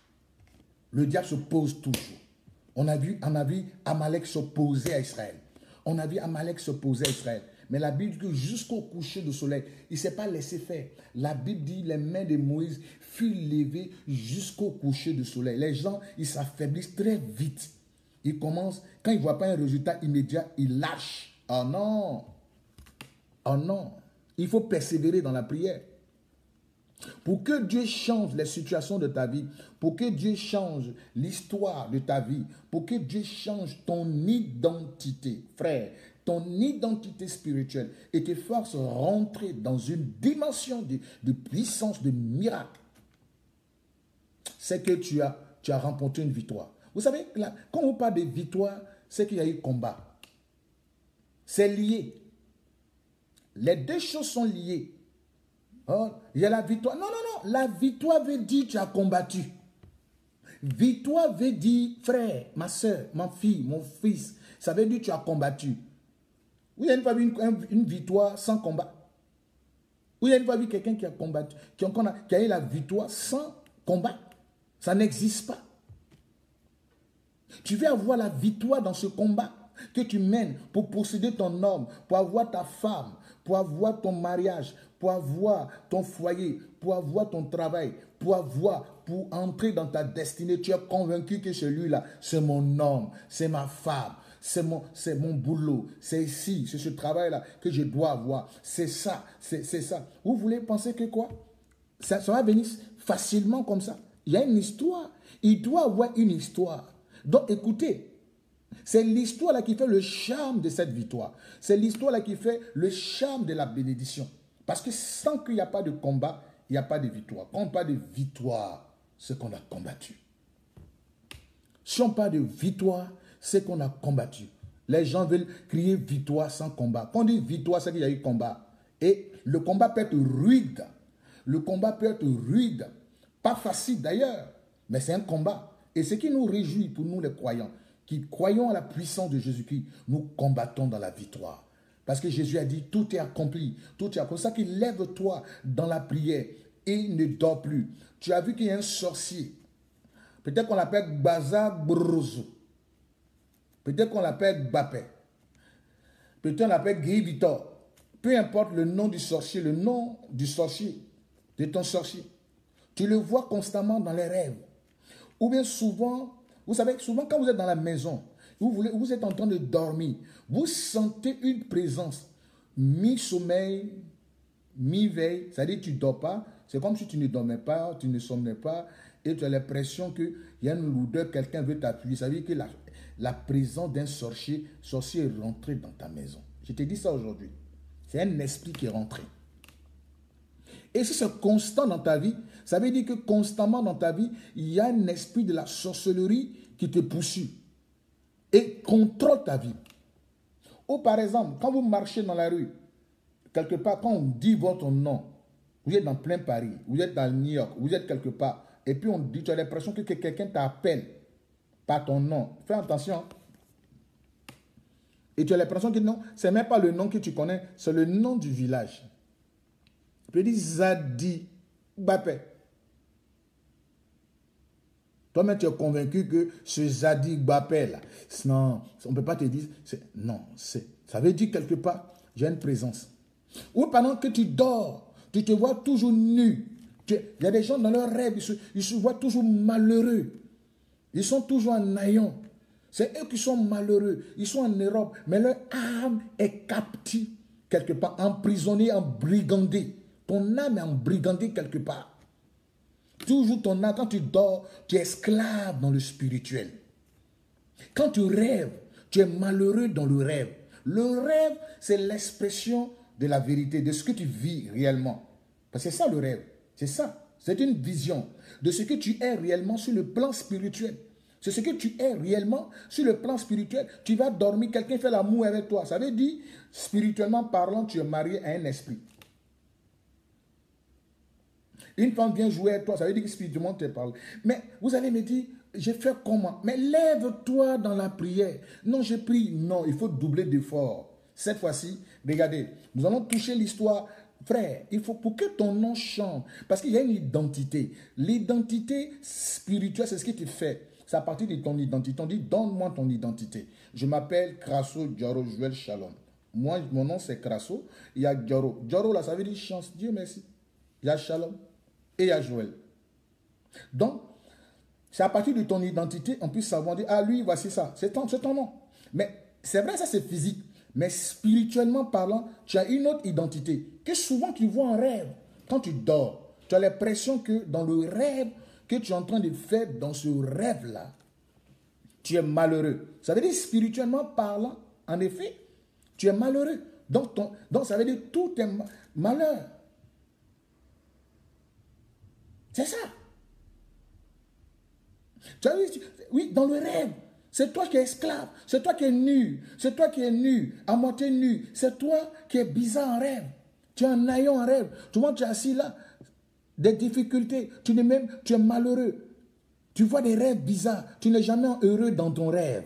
Le diable s'oppose toujours. On a vu, on a vu Amalek s'opposer à Israël. On a vu Amalek s'opposer à Israël. Mais la Bible dit que jusqu'au coucher du soleil, il ne s'est pas laissé faire. La Bible dit que les mains de Moïse furent levées jusqu'au coucher du soleil. Les gens, ils s'affaiblissent très vite. Ils commencent, quand ils ne voient pas un résultat immédiat, ils lâchent. Oh non! Oh non! Il faut persévérer dans la prière. Pour que Dieu change les situations de ta vie, pour que Dieu change l'histoire de ta vie, pour que Dieu change ton identité, frère, ton identité spirituelle et te fasse rentrer dans une dimension de, de puissance, de miracle, c'est que tu as, tu as remporté une victoire. Vous savez, là, quand on parle de victoire, c'est qu'il y a eu combat. C'est lié. Les deux choses sont liées. Oh, il y a la victoire. Non, non, non. La victoire veut dire que tu as combattu. Victoire veut dire, frère, ma soeur, ma fille, mon fils. Ça veut dire que tu as combattu. Oui, il y a une fois vu une, une victoire sans combat. Oui, il y a une fois vu quelqu'un qui a combattu, qui a, qui a eu la victoire sans combat. Ça n'existe pas. Tu veux avoir la victoire dans ce combat que tu mènes pour posséder ton homme, pour avoir ta femme, pour avoir ton mariage, pour avoir ton foyer, pour avoir ton travail, pour avoir, pour entrer dans ta destinée. Tu es convaincu que celui-là, c'est mon homme, c'est ma femme, c'est mon, c'est mon boulot, c'est ici, c'est ce travail-là que je dois avoir. C'est ça, c'est ça. Vous voulez penser que quoi? Ça, ça va venir facilement comme ça. Il y a une histoire. Il doit avoir une histoire. Donc écoutez, c'est l'histoire là qui fait le charme de cette victoire. C'est l'histoire là qui fait le charme de la bénédiction. Parce que sans qu'il n'y a pas de combat, il n'y a pas de victoire. Quand on parle de victoire, c'est qu'on a combattu. Si on parle de victoire, c'est qu'on a combattu. Les gens veulent crier victoire sans combat. Quand on dit victoire, c'est qu'il y a eu combat. Et le combat peut être rude. Le combat peut être rude. Pas facile d'ailleurs, mais c'est un combat. Et ce qui nous réjouit pour nous les croyants, qui croyons à la puissance de Jésus-Christ, nous combattons dans la victoire. Parce que Jésus a dit, tout est accompli. Tout est accompli. C'est pour ça qu'il lève-toi dans la prière et il ne dort plus. Tu as vu qu'il y a un sorcier. Peut-être qu'on l'appelle Baza Brozo. Peut-être qu'on l'appelle Bapé. Peut-être qu'on l'appelle Guy Victor. Peu importe le nom du sorcier, le nom du sorcier, de ton sorcier. Tu le vois constamment dans les rêves. Ou bien souvent, vous savez, souvent quand vous êtes dans la maison, vous, voulez, vous êtes en train de dormir, vous sentez une présence, mi-sommeil, mi-veille, c'est-à-dire que tu ne dors pas, c'est comme si tu ne dormais pas, tu ne somnais pas, et tu as l'impression qu'il y a une lourdeur, quelqu'un veut t'appuyer, ça veut dire que la, la présence d'un sorcier, sorcier est rentré dans ta maison. Je te dis ça aujourd'hui, c'est un esprit qui est rentré. Et si c'est constant dans ta vie, ça veut dire que constamment dans ta vie, il y a un esprit de la sorcellerie qui te poursuit et contrôle ta vie. Ou par exemple, quand vous marchez dans la rue, quelque part, quand on dit votre nom, vous êtes dans plein Paris, vous êtes dans New York, vous êtes quelque part, et puis on dit, tu as l'impression que quelqu'un t'appelle par ton nom. Fais attention. Et tu as l'impression que non, ce n'est même pas le nom que tu connais, c'est le nom du village. Je dis Zadi Bapé. Toi-même, tu es convaincu que ce Zadig Bapé, là, non, on ne peut pas te dire, non, ça veut dire quelque part, j'ai une présence. Ou pendant que tu dors, tu te vois toujours nu. Il y a des gens dans leurs rêves, ils se, ils se voient toujours malheureux. Ils sont toujours en haillons. C'est eux qui sont malheureux. Ils sont en Europe, mais leur âme est captive quelque part, emprisonnée, embrigandée. Ton âme est embrigandée quelque part. Toujours ton âme, quand tu dors, tu es esclave dans le spirituel. Quand tu rêves, tu es malheureux dans le rêve. Le rêve, c'est l'expression de la vérité, de ce que tu vis réellement. Parce que c'est ça le rêve. C'est ça. C'est une vision de ce que tu es réellement sur le plan spirituel. C'est ce que tu es réellement sur le plan spirituel. Tu vas dormir, quelqu'un fait l'amour avec toi. Ça veut dire, spirituellement parlant, tu es marié à un esprit. Une femme vient jouer avec toi, ça veut dire que spirituellement tu parles. Mais vous allez me dire, j'ai fait comment? Mais lève-toi dans la prière. Non, j'ai pris. Non, il faut doubler d'efforts. Cette fois-ci, regardez, nous allons toucher l'histoire. Frère, il faut pour que ton nom change. Parce qu'il y a une identité. L'identité spirituelle, c'est ce qui te fait. C'est à partir de ton identité. On dit, donne-moi ton identité. Je m'appelle Crasso Diaro Joël Shalom. Moi, mon nom c'est Crasso. Il y a Diaro. Diaro, là, ça veut dire chance. Dieu merci. Il y a Shalom et il y a Joël. Donc, c'est à partir de ton identité, on puisse savoir, dire, ah lui, voici ça. C'est ton, ton nom. Mais c'est vrai, ça c'est physique. Mais spirituellement parlant, tu as une autre identité que souvent tu vois en rêve. Quand tu dors, tu as l'impression que dans le rêve que tu es en train de faire, dans ce rêve-là, tu es malheureux. Ça veut dire spirituellement parlant, en effet, tu es malheureux. Donc, ton, donc ça veut dire tout est malheur. C'est ça. Tu as vu, oui, dans le rêve. C'est toi qui es esclave, c'est toi qui es nu, c'est toi qui es nu, à moitié nu, c'est toi qui es bizarre en rêve. Tu es un haillon en rêve. Tu vois, tu es assis là, des difficultés, tu es même, tu es malheureux. Tu vois des rêves bizarres, tu n'es jamais heureux dans ton rêve.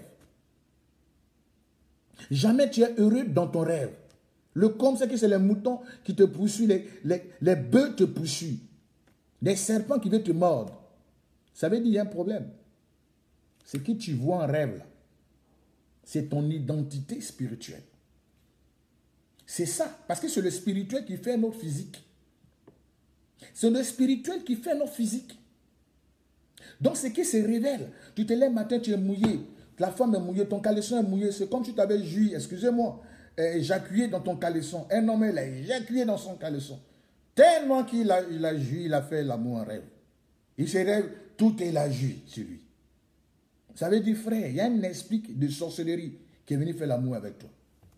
Jamais tu es heureux dans ton rêve. Le com, c'est que c'est les moutons qui te poursuivent, les, les, les bœufs te poursuivent, des serpents qui veulent te mordre. Ça veut dire qu'il y a un problème. Ce que tu vois en rêve, là, c'est ton identité spirituelle. C'est ça, parce que c'est le spirituel qui fait notre physique. C'est le spirituel qui fait notre physique. Donc, ce qui se révèle, tu te lèves le matin, tu es mouillé, la femme est mouillée, ton caleçon est mouillé, c'est comme si tu avais joui, excusez-moi, éjaculé dans ton caleçon. Un homme, il a éjaculé dans son caleçon. Tellement qu'il a, il a joui, il a fait l'amour en rêve. Il se rêve, tout est la joui sur lui. Ça veut dire, frère, il y a un esprit de sorcellerie qui est venu faire l'amour avec toi.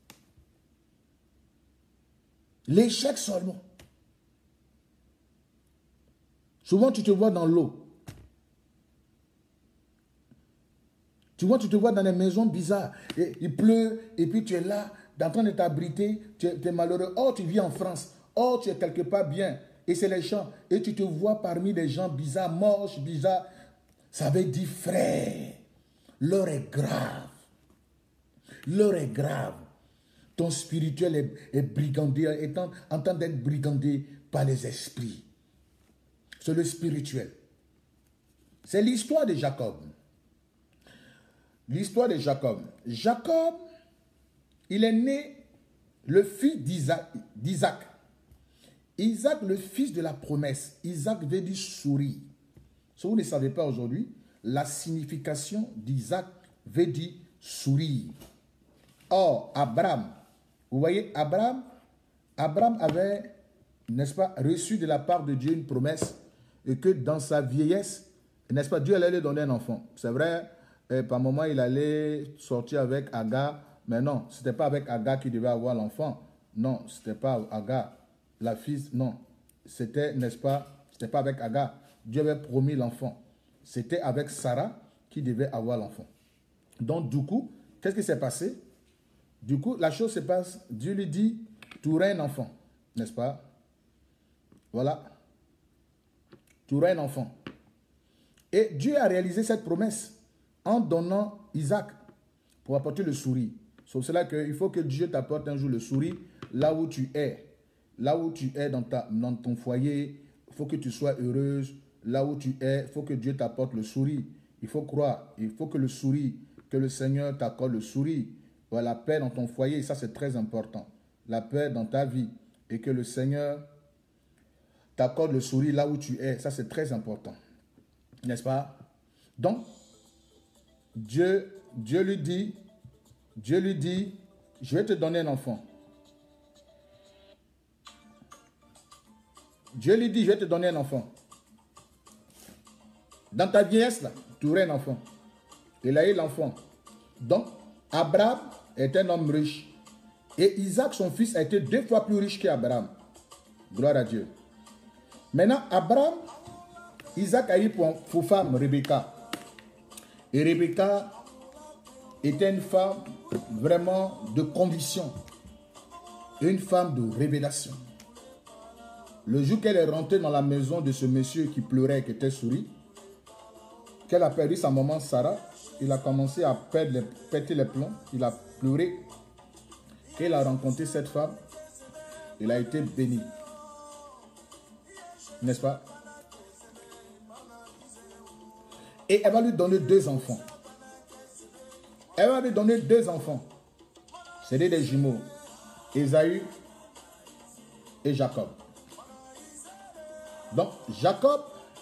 L'échec seulement. Souvent, tu te vois dans l'eau. Tu vois, tu te vois dans des maisons bizarres. Et, il pleut, et puis tu es là, en train de t'abriter, tu es, tu es malheureux. Oh, tu vis en France. Oh, tu es quelque part bien. Et c'est les gens. Et tu te vois parmi des gens bizarres, moches, bizarres. Ça veut dire, frère, l'heure est grave. L'heure est grave. Ton spirituel est, est brigandé, est en, en train d'être brigandé par les esprits. C'est le spirituel. C'est l'histoire de Jacob. L'histoire de Jacob. Jacob, il est né le fils d'Isaac. d'Isaac. Isaac, le fils de la promesse. Isaac veut dire souris. Si vous ne savez pas aujourd'hui, la signification d'Isaac veut dire sourire. Or, Abraham, vous voyez, Abraham, Abraham avait, n'est-ce pas, reçu de la part de Dieu une promesse et que dans sa vieillesse, n'est-ce pas, Dieu allait lui donner un enfant. C'est vrai, et par moment, il allait sortir avec Agar, mais non, ce n'était pas avec Agar qu'il devait avoir l'enfant. Non, ce n'était pas Agar, la fille, non. C'était, n'est-ce pas, ce n'était pas avec Agar. Dieu avait promis l'enfant. C'était avec Sarah qui devait avoir l'enfant. Donc, du coup, qu'est-ce qui s'est passé? Du coup, la chose se passe, Dieu lui dit, tu auras un enfant, n'est-ce pas? Voilà. Tu auras un enfant. Et Dieu a réalisé cette promesse en donnant Isaac pour apporter le sourire. C'est pour cela qu'il faut que Dieu t'apporte un jour le sourire là où tu es. Là où tu es dans, ta, dans ton foyer, il faut que tu sois heureuse. Là où tu es, il faut que Dieu t'apporte le sourire. Il faut croire. Il faut que le sourire, que le Seigneur t'accorde le sourire. Voilà, la paix dans ton foyer, ça c'est très important. La paix dans ta vie. Et que le Seigneur t'accorde le sourire là où tu es. Ça c'est très important. N'est-ce pas? Donc, Dieu, Dieu lui dit, Dieu lui dit, je vais te donner un enfant. Dieu lui dit, je vais te donner un enfant. Dans ta vieillesse, là, tu aurais un enfant. Il a eu l'enfant. Donc, Abraham est un homme riche. Et Isaac, son fils, a été deux fois plus riche qu'Abraham. Gloire à Dieu. Maintenant, Abraham, Isaac a eu pour, pour femme Rebecca. Et Rebecca était une femme vraiment de conviction. Une femme de révélation. Le jour qu'elle est rentrée dans la maison de ce monsieur qui pleurait, qui était souris, qu'elle a perdu sa maman Sarah, il a commencé à perdre les, péter les plombs, il a pleuré. Et il a rencontré cette femme, il a été béni. N'est-ce pas? Et elle va lui donner deux enfants. Elle va lui donner deux enfants. C'est des jumeaux, Ésaü et Jacob. Donc, Jacob,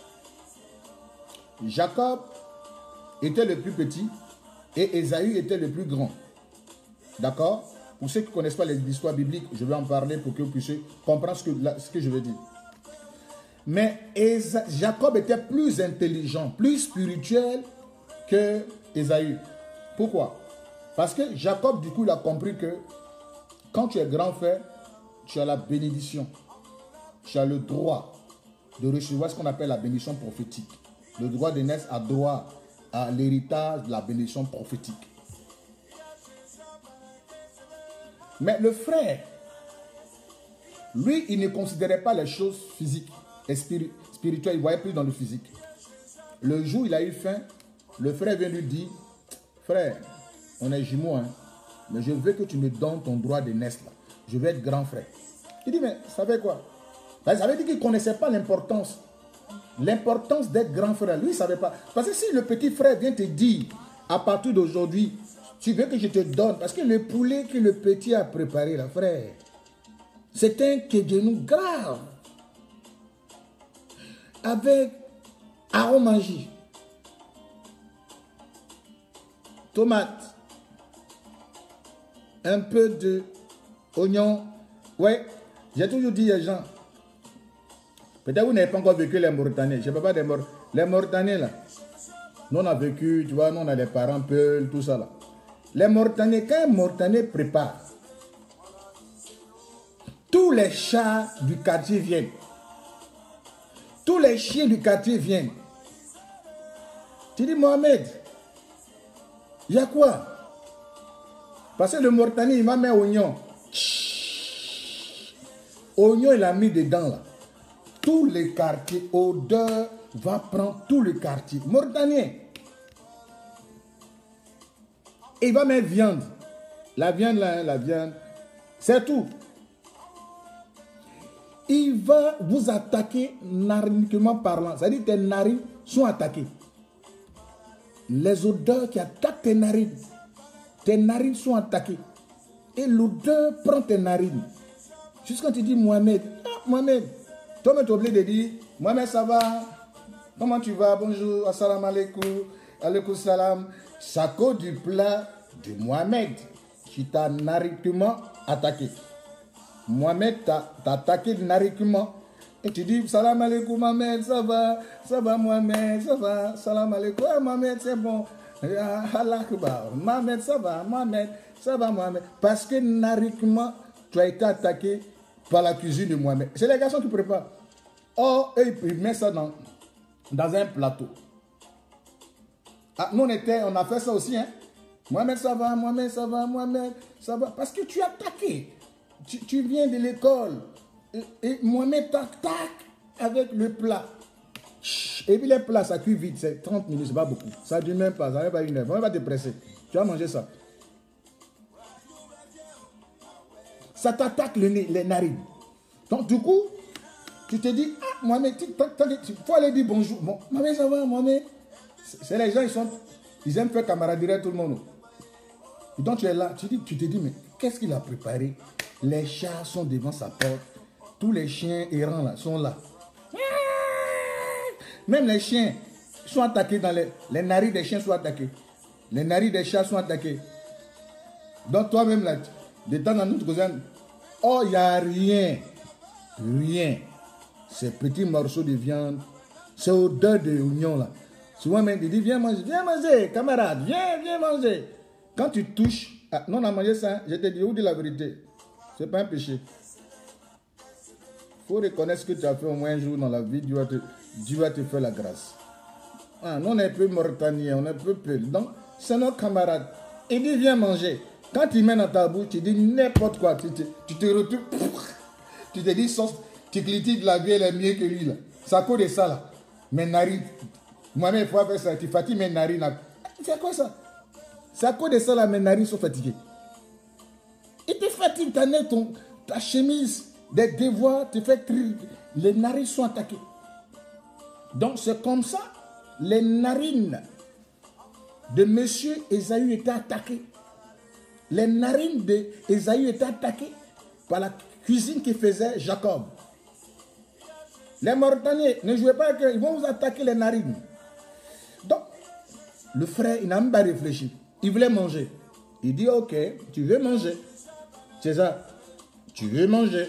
Jacob était le plus petit et Ésaü était le plus grand. D'accord? Pour ceux qui ne connaissent pas l'histoire biblique, je vais en parler pour que vous puissiez comprendre ce que, ce que je veux dire. Mais Esa, Jacob était plus intelligent, plus spirituel que Ésaü. Pourquoi? Parce que Jacob, du coup, il a compris que quand tu es grand frère, tu as la bénédiction. Tu as le droit de recevoir ce qu'on appelle la bénédiction prophétique. Le droit de naître a droit à l'héritage de la bénédiction prophétique. Mais le frère, lui, il ne considérait pas les choses physiques et spirituelles. Il voyait plus dans le physique. Le jour où il a eu faim, le frère vient lui dire, frère, on est jumeaux, hein, mais je veux que tu me donnes ton droit de naître là. Je vais être grand frère. Il dit, mais ça veut quoi? Ça veut dire qu'il ne connaissait pas l'importance. L'importance d'être grand frère. Lui, il ne savait pas. Parce que si le petit frère vient te dire, à partir d'aujourd'hui, tu veux que je te donne, parce que le poulet que le petit a préparé, là, frère, c'est un kégenou grave. Avec aromagie, tomate, un peu de oignon. Ouais, j'ai toujours dit aux gens, peut-être vous n'avez pas encore vécu les Mauritaniens. Je ne sais pas des Mauritaniens. Les Mauritaniens, là, nous on a vécu, tu vois, nous on a des parents Peul, tout ça là. Les Mauritaniens, quand un Mauritanien prépare, tous les chats du quartier viennent. Tous les chiens du quartier viennent. Tu dis, Mohamed, il y a quoi? Parce que le Mauritanien, il m'a mis oignon. Oignon, il a mis dedans là. Tous les quartiers, odeur va prendre tout le quartier. Mauritanien. Et il va mettre viande. La viande là, la viande. C'est tout. Il va vous attaquer nariniquement parlant. C'est-à-dire que tes narines sont attaquées. Les odeurs qui attaquent tes narines. Tes narines sont attaquées. Et l'odeur prend tes narines. Jusqu'à quand tu dis Mohamed. Ah, Mohamed. Toi, tu es obligé de dire Mohamed, ça va? Comment tu vas? Bonjour. Assalamu alaikum. Alaikum salam. Ça cause du plat de Mohamed qui t'a nariniquement attaqué. Mohamed t'a attaqué nariniquement. Et tu dis salam alaikum Mohamed, ça va? Ça va Mohamed, ça va? Salam alaikum. Ah, Mohamed, c'est bon. Allah Akbar. Mohamed, ça va? Mohamed, ça va Mohamed? Parce que nariniquement, tu as été attaqué par la cuisine de Mohamed. C'est les garçons qui préparent. Or, eux, ils mettent ça dans, dans un plateau. Ah, nous, on, était, on a fait ça aussi. Hein? Mohamed, ça va? Mohamed, ça va? Mohamed, ça va? Parce que tu es attaqué. Tu, tu viens de l'école. Et, et Mohamed t'attaque avec le plat. Et puis les plats, ça cuit vite. C'est trente minutes, c'est pas beaucoup. Ça ne dure même pas. Ça ne va pas une heure. On va te presser. Tu vas manger ça. Ça t'attaque le nez, les narines. Donc, du coup, tu te dis, ah, Mohamed, il faut aller dire bonjour. Bon, Mohamed, ça va, Mohamed? C'est les gens, ils, sont, ils aiment faire camaraderie tout le monde. Et donc tu es là, tu, dis, tu te dis, mais qu'est-ce qu'il a préparé? Les chats sont devant sa porte. Tous les chiens errants là sont là. Même les chiens sont attaqués dans les... Les narines des chiens sont attaqués. Les narines des chats sont attaqués. Donc toi-même là, de temps en temps, oh, il n'y a rien. Rien. Ces petits morceaux de viande, c'est odeur de oignon là. Souvent même, il dit, viens manger, viens manger, camarade, viens, viens manger. Quand tu touches, ah, non, on a mangé ça, je te dis, où dit la vérité? Ce n'est pas un péché. Il faut reconnaître ce que tu as fait au moins un jour dans la vie, Dieu va te, Dieu va te faire la grâce. Ah, nous, on est un peu Mauritaniens, on est un peu peu. Donc, c'est notre camarade. Il dit, viens manger. Quand il met dans ta bouche, tu dis n'importe quoi. Tu te, tu te retrouves, tu te dis, tu critiques de la vie, elle est mieux que lui. Là. C'est à cause de ça, là. Mes narines, moi-même, il faut faire ça. Tu fatigues mes narines. C'est quoi ça? C'est à cause de ça, là, mes narines sont fatiguées. Il te fatigue, ta, ton, ta chemise, des devoirs, te fait crier. Les narines sont attaquées. Donc, c'est comme ça, les narines de monsieur Ésaü étaient attaquées. Les narines d'Ésaü étaient attaquées par la cuisine que faisait Jacob. Les Mauritaniens, ne jouez pas avec eux, ils vont vous attaquer les narines. Donc, le frère, il n'a même pas réfléchi. Il voulait manger. Il dit, ok, tu veux manger. C'est ça. Tu veux manger.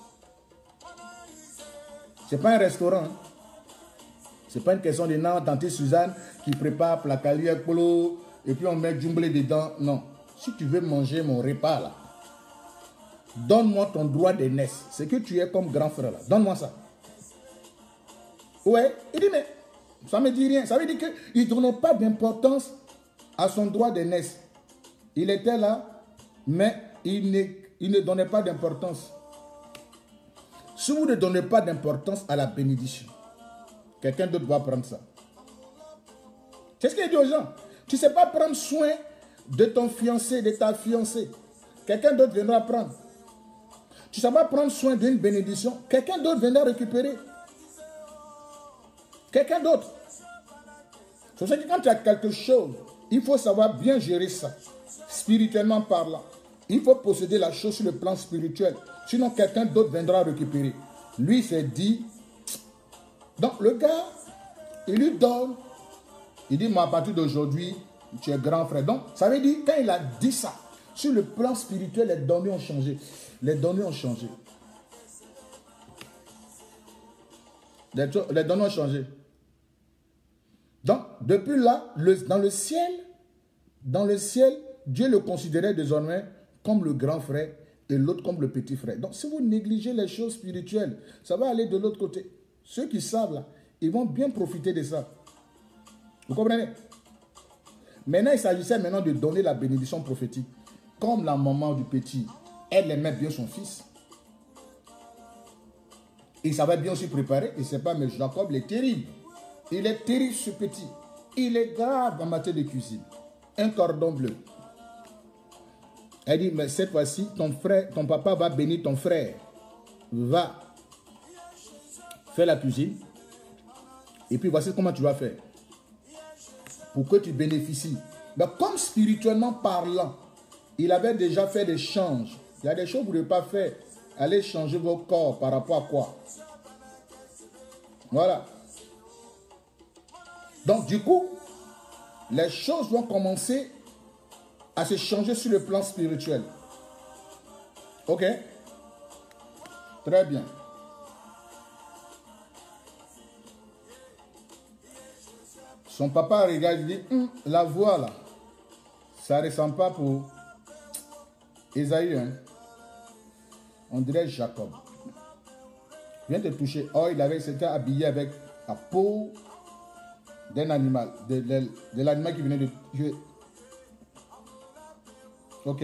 Ce n'est pas un restaurant. Hein. Ce n'est pas une question de non, tante Suzanne qui prépare placali avec polo et puis on met jumblé dedans. Non. Si tu veux manger mon repas là, donne-moi ton droit d'aînesse. C'est que tu es comme grand frère là. Donne-moi ça. Ouais. Il dit, mais ça ne me dit rien. Ça veut dire qu'il ne donnait pas d'importance à son droit d'aînesse. Il était là, mais il ne, il ne donnait pas d'importance. Si vous ne donnez pas d'importance à la bénédiction, quelqu'un d'autre va prendre ça. C'est ce qu'il dit aux gens. Tu ne sais pas prendre soin de ton fiancé, de ta fiancée. Quelqu'un d'autre viendra prendre. Tu ne sais pas prendre soin d'une bénédiction. Quelqu'un d'autre viendra récupérer. Quelqu'un d'autre. C'est pour ça que quand tu as quelque chose, il faut savoir bien gérer ça. Spirituellement parlant. Il faut posséder la chose sur le plan spirituel. Sinon, quelqu'un d'autre viendra récupérer. Lui s'est dit... Donc, le gars, il lui donne. Il dit, moi, à partir d'aujourd'hui, tu es grand frère. Donc, ça veut dire, quand il a dit ça, sur le plan spirituel, les données ont changé. Les données ont changé. Les, les données ont changé. Donc, depuis là, le, dans le ciel, dans le ciel, Dieu le considérait désormais comme le grand frère et l'autre comme le petit frère. Donc, si vous négligez les choses spirituelles, ça va aller de l'autre côté. Ceux qui savent, là, ils vont bien profiter de ça. Vous comprenez? Maintenant, il s'agissait maintenant de donner la bénédiction prophétique. Comme la maman du petit, elle aimait bien son fils. Il savait bien aussi préparer. Et c'est pas, mais Jacob, il est terrible. Il est terrible, ce petit. Il est grave en matière de cuisine. Un cordon bleu. Elle dit, mais cette fois-ci, ton frère, ton papa va bénir ton frère. Va faire la cuisine. Et puis voici comment tu vas faire. Pour que tu bénéficies. Mais comme spirituellement parlant, il avait déjà fait des changes. Il y a des choses que vous ne pouvez pas faire. Allez changer vos corps par rapport à quoi? Voilà. Donc du coup, les choses vont commencer à se changer sur le plan spirituel. Ok? Très bien. Son papa regarde et dit, hm, la voix là, ça ne ressemble pas pour Ésaü. Hein? On dirait Jacob. Viens te toucher. Or, il avait, s'était habillé avec la peau d'un animal, de, de, de l'animal qui venait de tuer. Ok.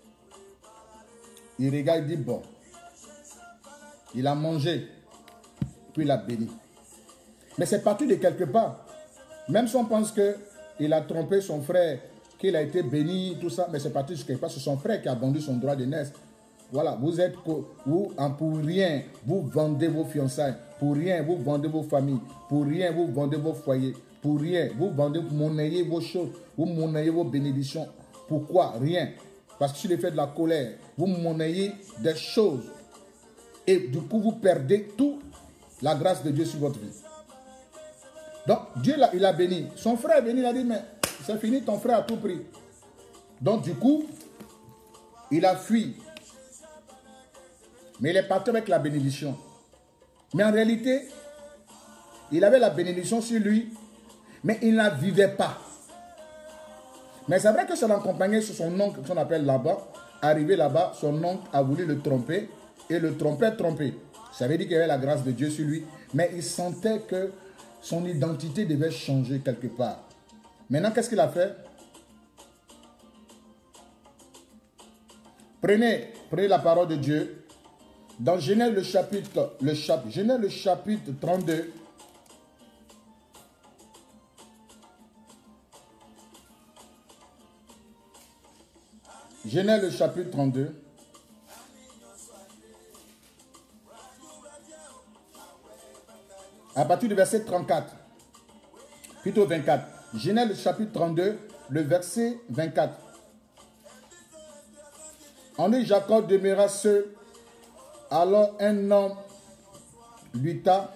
Il regarde et dit, bon. Il a mangé, puis il a béni. Mais c'est parti de quelque part. Même si on pense qu'il a trompé son frère, qu'il a été béni, tout ça, mais c'est parti de quelque part. C'est son frère qui a vendu son droit d'aînesse. Voilà, vous êtes, vous, pour rien, vous vendez vos fiançailles. Pour rien, vous vendez vos familles. Pour rien, vous vendez vos foyers. pour rien. Vous vendez, vous monnayez vos choses, vous monnayez vos bénédictions. Pourquoi? Rien. Parce que sur l'effet de la colère, vous monnayez des choses. Et du coup, vous perdez toute la grâce de Dieu sur votre vie. Donc, Dieu, il a béni. Son frère est béni, il a dit, mais c'est fini, ton frère a tout pris. Donc, du coup, il a fui. Mais il est parti avec la bénédiction. Mais en réalité, il avait la bénédiction sur lui, mais il ne la vivait pas. Mais c'est vrai que ça l'accompagnait sur son oncle, qu'on appelle là-bas. Arrivé là-bas, son oncle a voulu le tromper, et le tromper, tromper. Ça veut dire qu'il y avait la grâce de Dieu sur lui, mais il sentait que son identité devait changer quelque part. Maintenant, qu'est-ce qu'il a fait? Prenez, prenez la parole de Dieu. Dans Genèse le chapitre, le chapitre, Genèse le chapitre trente-deux. Genèse le chapitre trente-deux. À partir du verset trente-quatre. Plutôt vingt-quatre. Genèse le chapitre trente-deux, le verset vingt-quatre. En dit Jacob demeura seul. Alors un homme lutta.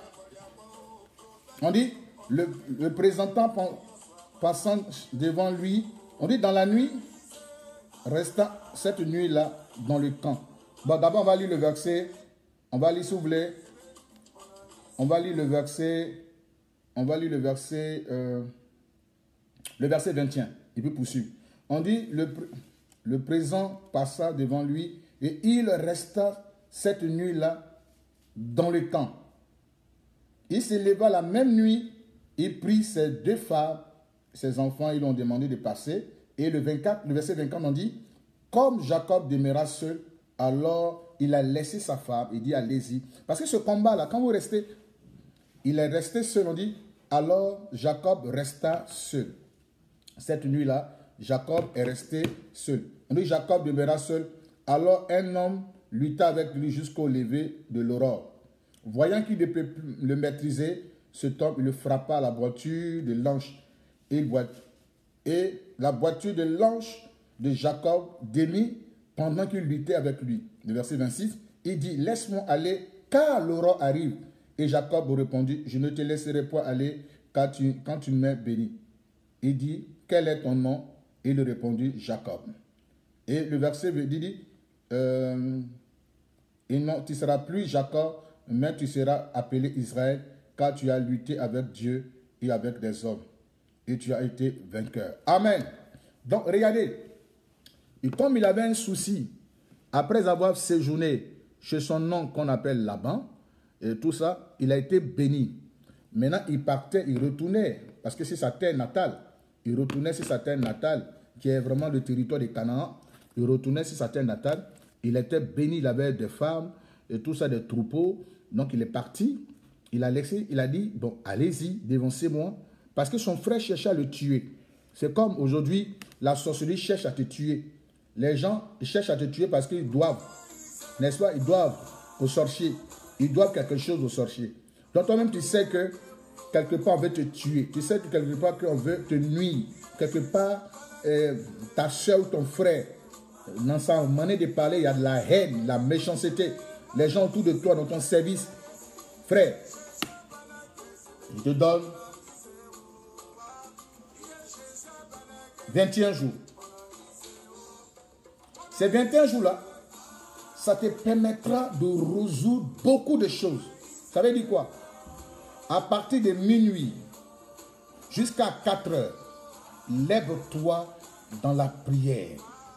On dit, le, le présentant passant devant lui, on dit dans la nuit, resta cette nuit-là dans le camp. Bon, d'abord on va lire le verset, on va lire, s'il vous plaît, on va lire le verset, on va lire le verset, euh, le verset vingt et un, et puis poursuivre. On dit, le, le présent passa devant lui et il resta cette nuit-là dans le camp. Il se leva la même nuit, il prit ses deux femmes, ses enfants, ils lui ont demandé de passer. Et le, vingt-quatre, le verset vingt-quatre, on dit, comme Jacob demeura seul, alors il a laissé sa femme, il dit allez-y. Parce que ce combat-là, quand vous restez, il est resté seul, on dit, alors Jacob resta seul. Cette nuit-là, Jacob est resté seul. On dit Jacob demeura seul, alors un homme lutta avec lui jusqu'au lever de l'aurore. Voyant qu'il ne peut plus le maîtriser, cet homme, il le frappa à la boiture de l'anche. Et, et la boiture de l'anche de Jacob démit pendant qu'il luttait avec lui. Le verset vingt-six, il dit, laisse-moi aller, car l'aurore arrive. Et Jacob répondit, je ne te laisserai pas aller, car tu, quand tu m'as béni. Il dit, quel est ton nom? Et il répondit, Jacob. Et le verset dit, euh, et non, tu ne seras plus Jacob, mais tu seras appelé Israël, car tu as lutté avec Dieu et avec des hommes. Et tu as été vainqueur. Amen. Donc, regardez. Et comme il avait un souci, après avoir séjourné chez son oncle qu'on appelle Laban, et tout ça, il a été béni. Maintenant, il partait, il retournait, parce que c'est sa terre natale. Il retournait sur sa terre natale, qui est vraiment le territoire de Canaan. Il retournait sur sa terre natale. Il était béni, il avait des femmes, et tout ça, des troupeaux. Donc, il est parti. Il a laissé, il a dit, bon, allez-y, dévancez-moi. Parce que son frère cherchait à le tuer. C'est comme aujourd'hui, la sorcellerie cherche à te tuer. Les gens cherchent à te tuer parce qu'ils doivent, n'est-ce pas, ils doivent au sorcier. Ils doivent quelque chose au sorcier. Donc toi-même, tu sais que quelque part, on veut te tuer. Tu sais que quelque part, on veut te nuire. Quelque part, euh, ta soeur ou ton frère, dans sa manière de parler, il y a de la haine, de la méchanceté. Les gens autour de toi, dans ton service, frère, je te donne vingt et un jours. Ces vingt et un jours-là, ça te permettra de résoudre beaucoup de choses. Ça veut dire quoi? À partir de minuit jusqu'à quatre heures, lève-toi dans la prière.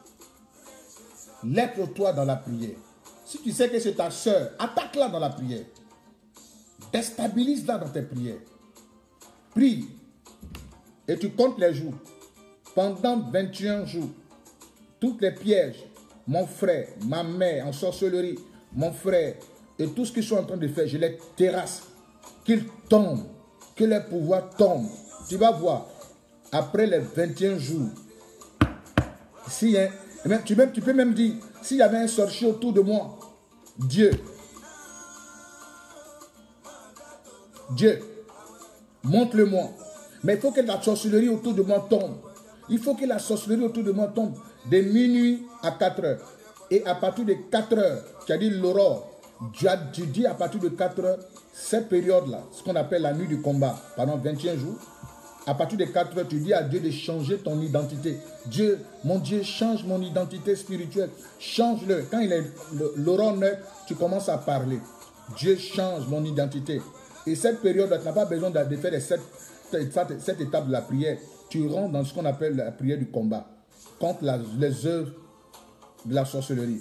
Lève-toi dans la prière. Si tu sais que c'est ta soeur, attaque-la dans la prière. Déstabilise-la dans tes prières. Prie. Et tu comptes les jours. Pendant vingt et un jours, tous les pièges, mon frère, ma mère en sorcellerie, mon frère, et tout ce qu'ils sont en train de faire, je les terrasse. Qu'ils tombent, que leur pouvoir tombe. Tu vas voir, après les vingt et un jours, si, hein, tu, même, tu peux même dire, s'il y avait un sorcier autour de moi, Dieu, Dieu, montre-le-moi. Mais il faut que la sorcellerie autour de moi tombe. Il faut que la sorcellerie autour de moi tombe de minuit à quatre heures. Et à partir de quatre heures, tu as dit l'aurore. Tu, as, tu dis à partir de quatre heures, cette période-là, ce qu'on appelle la nuit du combat, pendant vingt et un jours, à partir de quatre heures, tu dis à Dieu de changer ton identité. Dieu, mon Dieu, change mon identité spirituelle. Change-le. Quand il est l'aurore neuve, tu commences à parler. Dieu change mon identité. Et cette période-là, tu n'as pas besoin de faire cette, cette, cette étape de la prière. Tu rentres dans ce qu'on appelle la prière du combat contre la, les œuvres de la sorcellerie.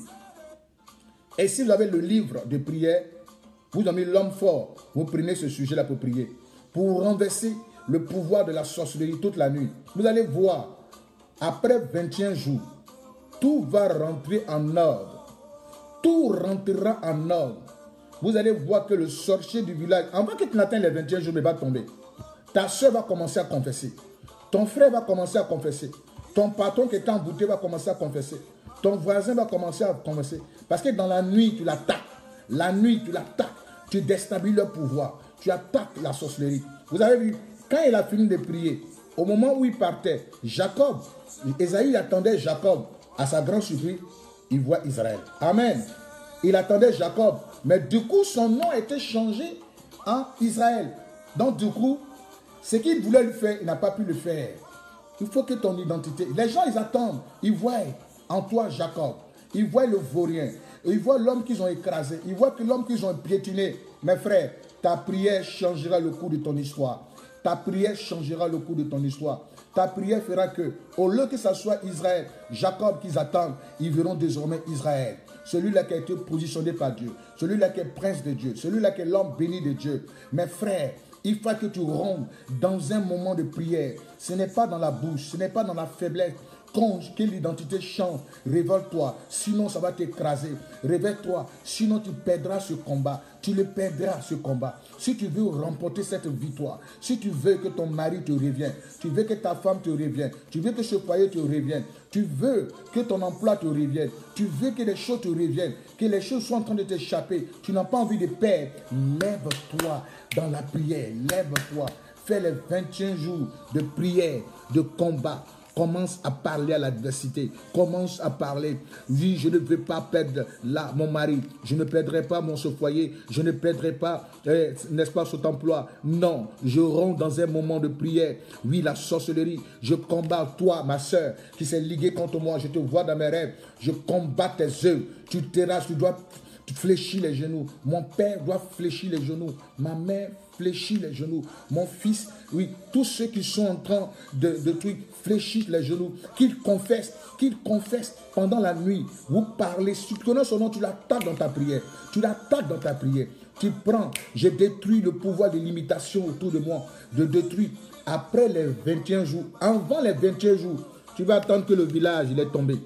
Et si vous avez le livre de prière, vous avez l'homme fort, vous prenez ce sujet-là pour prier, pour renverser le pouvoir de la sorcellerie toute la nuit. Vous allez voir, après vingt et un jours, tout va rentrer en ordre. Tout rentrera en ordre. Vous allez voir que le sorcier du village, avant que tu n'atteignes les vingt et un jours, il va tomber. Ta soeur va commencer à confesser. Ton frère va commencer à confesser. Ton patron qui est embouté va commencer à confesser. Ton voisin va commencer à confesser. Parce que dans la nuit, tu l'attaques. La nuit, tu l'attaques. Tu déstabilises leur pouvoir. Tu attaques la sorcellerie. Vous avez vu, quand il a fini de prier, au moment où il partait, Jacob, Ésaü attendait Jacob. À sa grande surprise, il voit Israël. Amen. Il attendait Jacob. Mais du coup, son nom a été changé en Israël. Donc du coup, ce qu'il voulait le faire, il n'a pas pu le faire. Il faut que ton identité... Les gens, ils attendent. Ils voient en toi Jacob. Ils voient le vaurien. Ils voient l'homme qu'ils ont écrasé. Ils voient que l'homme qu'ils ont piétiné. Mes frères, ta prière changera le cours de ton histoire. Ta prière changera le cours de ton histoire. Ta prière fera que, au lieu que ce soit Israël, Jacob qu'ils attendent, ils verront désormais Israël. Celui-là qui a été positionné par Dieu. Celui-là qui est prince de Dieu. Celui-là qui est l'homme béni de Dieu. Mes frères, il faut que tu rentres dans un moment de prière. Ce n'est pas dans la bouche, ce n'est pas dans la faiblesse. Quand que l'identité change, révèle-toi, sinon ça va t'écraser. Réveille-toi, sinon tu perdras ce combat. Tu le perdras ce combat. Si tu veux remporter cette victoire, si tu veux que ton mari te revienne, tu veux que ta femme te revienne, tu veux que ce foyer te revienne, tu veux que ton emploi te revienne, tu veux que les choses te reviennent, que les choses soient en train de t'échapper, tu n'as pas envie de perdre, lève-toi dans la prière, lève-toi, fais les vingt et un jours de prière, de combat. Commence à parler à l'adversité. Commence à parler. Oui, je ne veux pas perdre là mon mari. Je ne perdrai pas mon ce foyer. Je ne perdrai pas, eh, n'est-ce pas, cet emploi. Non, je rentre dans un moment de prière. Oui, la sorcellerie. Je combats toi, ma soeur, qui s'est liguée contre moi. Je te vois dans mes rêves. Je combats tes œuvres. Tu terrasses, tu dois fléchir les genoux. Mon père doit fléchir les genoux. Ma mère fléchit les genoux. Mon fils, oui, tous ceux qui sont en train de, de trucs, fléchissent les genoux. Qu'ils confessent, qu'ils confessent pendant la nuit. Vous parlez, si tu connais son nom, tu l'attaques dans ta prière. Tu l'attaques dans ta prière. Tu prends, je détruis le pouvoir de limitation autour de moi. Je détruis. Après les vingt et un jours, avant les vingt et un jours, tu vas attendre que le village il est tombé.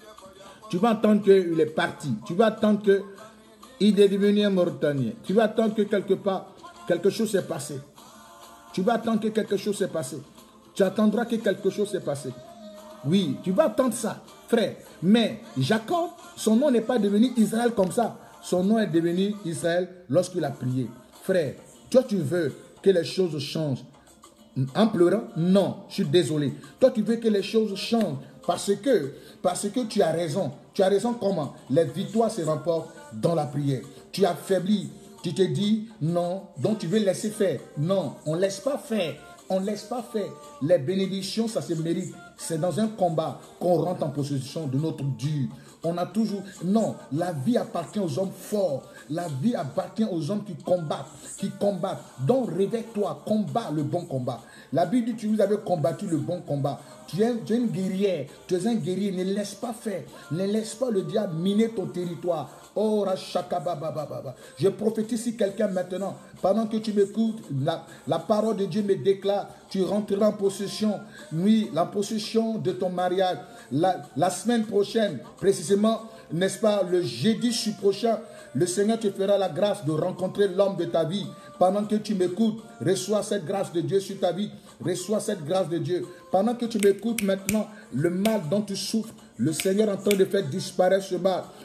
Tu vas attendre qu'il est parti. Tu vas attendre qu'il est devenu un Mauritanien. Tu vas attendre que quelque part, quelque chose s'est passé. Tu vas attendre que quelque chose s'est passé. Tu attendras que quelque chose s'est passé. Oui, tu vas attendre ça, frère. Mais Jacob, son nom n'est pas devenu Israël comme ça. Son nom est devenu Israël lorsqu'il a prié. Frère, toi tu veux que les choses changent en pleurant? Non, je suis désolé. Toi tu veux que les choses changent parce que, parce que tu as raison. Tu as raison comment? Les victoires se remportent dans la prière. Tu as faibli. Tu te dis non, donc tu veux laisser faire. Non, on ne laisse pas faire. On ne laisse pas faire. Les bénédictions, ça se mérite. C'est dans un combat qu'on rentre en possession de notre Dieu. On a toujours... Non, la vie appartient aux hommes forts. La vie appartient aux hommes qui combattent. Qui combattent. Donc réveille-toi, combat le bon combat. La Bible dit, tu vous avez combattu le bon combat. Tu es, tu es une guerrière. Tu es un guerrier. Ne laisse pas faire. Ne laisse pas le diable miner ton territoire. Oh, Rachakababababa. Je prophétise si quelqu'un maintenant, pendant que tu m'écoutes, la, la parole de Dieu me déclare, tu rentreras en possession, oui, la possession de ton mariage. La, la semaine prochaine, précisément, n'est-ce pas, le jeudi prochain, le Seigneur te fera la grâce de rencontrer l'homme de ta vie. Pendant que tu m'écoutes, reçois cette grâce de Dieu sur ta vie. Reçois cette grâce de Dieu. Pendant que tu m'écoutes maintenant, le mal dont tu souffres, le Seigneur est en train de faire disparaître ce mal.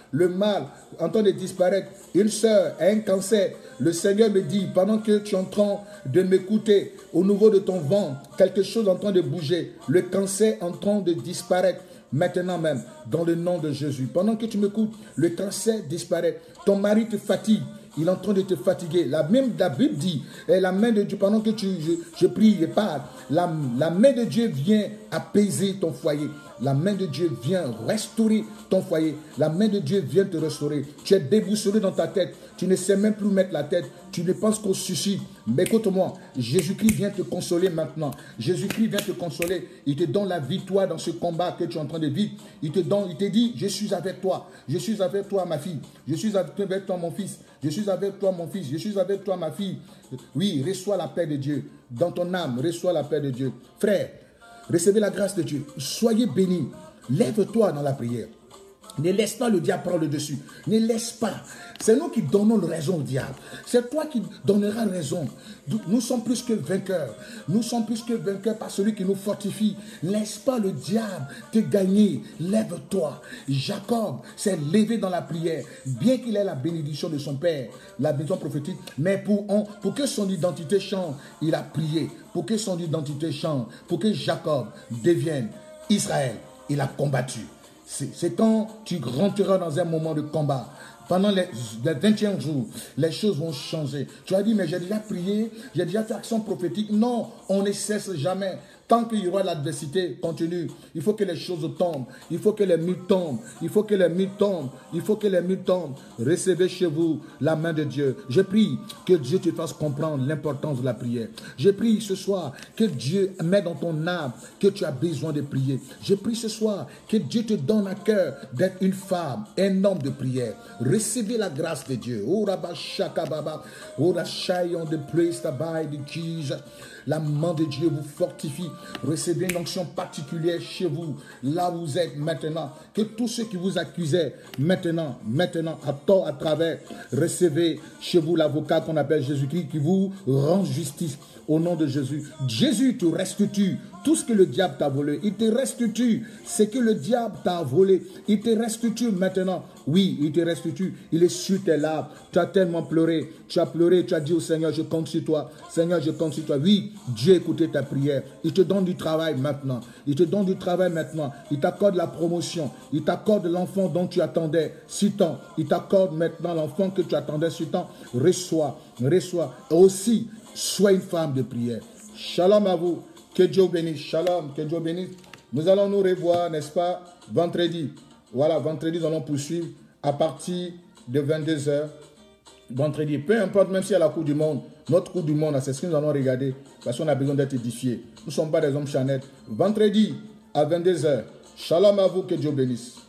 le mal en train de disparaître. Une sœur a un cancer. Le Seigneur me dit, pendant que tu es en train de m'écouter, au niveau de ton ventre, quelque chose est en train de bouger. Le cancer est en train de disparaître. Maintenant même, dans le nom de Jésus. Pendant que tu m'écoutes, le cancer disparaît. Ton mari te fatigue. Il est en train de te fatiguer. La même la Bible dit, et la main de Dieu, pendant que tu, je, je prie et parle, la, la main de Dieu vient apaiser ton foyer. La main de Dieu vient restaurer ton foyer. La main de Dieu vient te restaurer. Tu es déboussolé dans ta tête. Tu ne sais même plus mettre la tête. Tu ne penses qu'au suicide. Mais écoute-moi, Jésus-Christ vient te consoler maintenant. Jésus-Christ vient te consoler. Il te donne la victoire dans ce combat que tu es en train de vivre. Il te donne, il te dit, je suis avec toi. Je suis avec toi, ma fille. Je suis avec toi, mon fils. Je suis avec toi, mon fils. Je suis avec toi, ma fille. Oui, reçois la paix de Dieu. Dans ton âme, reçois la paix de Dieu. Frère, recevez la grâce de Dieu. Soyez bénis. Lève-toi dans la prière. Ne laisse pas le diable prendre le dessus. Ne laisse pas. C'est nous qui donnons raison au diable. C'est toi qui donneras raison. Nous sommes plus que vainqueurs. Nous sommes plus que vainqueurs par celui qui nous fortifie. Laisse pas le diable te gagner. Lève-toi. Jacob s'est levé dans la prière. Bien qu'il ait la bénédiction de son père, la bénédiction prophétique, mais pour, on, pour que son identité change, il a prié. Pour que son identité change, pour que Jacob devienne Israël, il a combattu. C'est quand tu rentreras dans un moment de combat. Pendant les, les vingtième jours, les choses vont changer. Tu as dit, mais j'ai déjà prié, j'ai déjà fait action prophétique. Non, on ne cesse jamais. Tant qu'il y aura l'adversité, continue. Il faut que les choses tombent. Il faut que les murs tombent. Il faut que les murs tombent. Il faut que les murs tombent. Recevez chez vous la main de Dieu. Je prie que Dieu te fasse comprendre l'importance de la prière. Je prie ce soir que Dieu mette dans ton âme que tu as besoin de prier. Je prie ce soir que Dieu te donne à cœur d'être une femme, un homme de prière. Recevez la grâce de Dieu. Oh, Rabba Shaka Baba. Oh, la Shai on the place by the Jesus. La main de Dieu vous fortifie. Recevez une onction particulière chez vous, là où vous êtes maintenant. Que tous ceux qui vous accusaient, maintenant, maintenant, à tort, à travers, recevez chez vous l'avocat qu'on appelle Jésus-Christ qui vous rend justice au nom de Jésus. Jésus te restitue tout ce que le diable t'a volé. Il te restitue ce que le diable t'a volé. Il te restitue maintenant. Oui, il te restitue. Il est sur tes larmes. Tu as tellement pleuré. Tu as pleuré. Tu as dit au Seigneur, je compte sur toi. Seigneur, je compte sur toi. Oui, Dieu a écouté ta prière. Il te donne du travail maintenant. Il te donne du travail maintenant. Il t'accorde la promotion. Il t'accorde l'enfant dont tu attendais si tant. Il t'accorde maintenant l'enfant que tu attendais si tant. Reçois, reçois. Et aussi, sois une femme de prière. Shalom à vous. Que Dieu vous bénisse. Shalom. Que Dieu vous bénisse. Nous allons nous revoir, n'est-ce pas, vendredi. Voilà, vendredi, nous allons poursuivre à partir de vingt-deux heures. Vendredi, peu importe, même si à la Coupe du Monde, notre Coupe du Monde, c'est ce que nous allons regarder, parce qu'on a besoin d'être édifiés. Nous ne sommes pas des hommes chanés. Vendredi, à vingt-deux heures. Shalom à vous, que Dieu bénisse.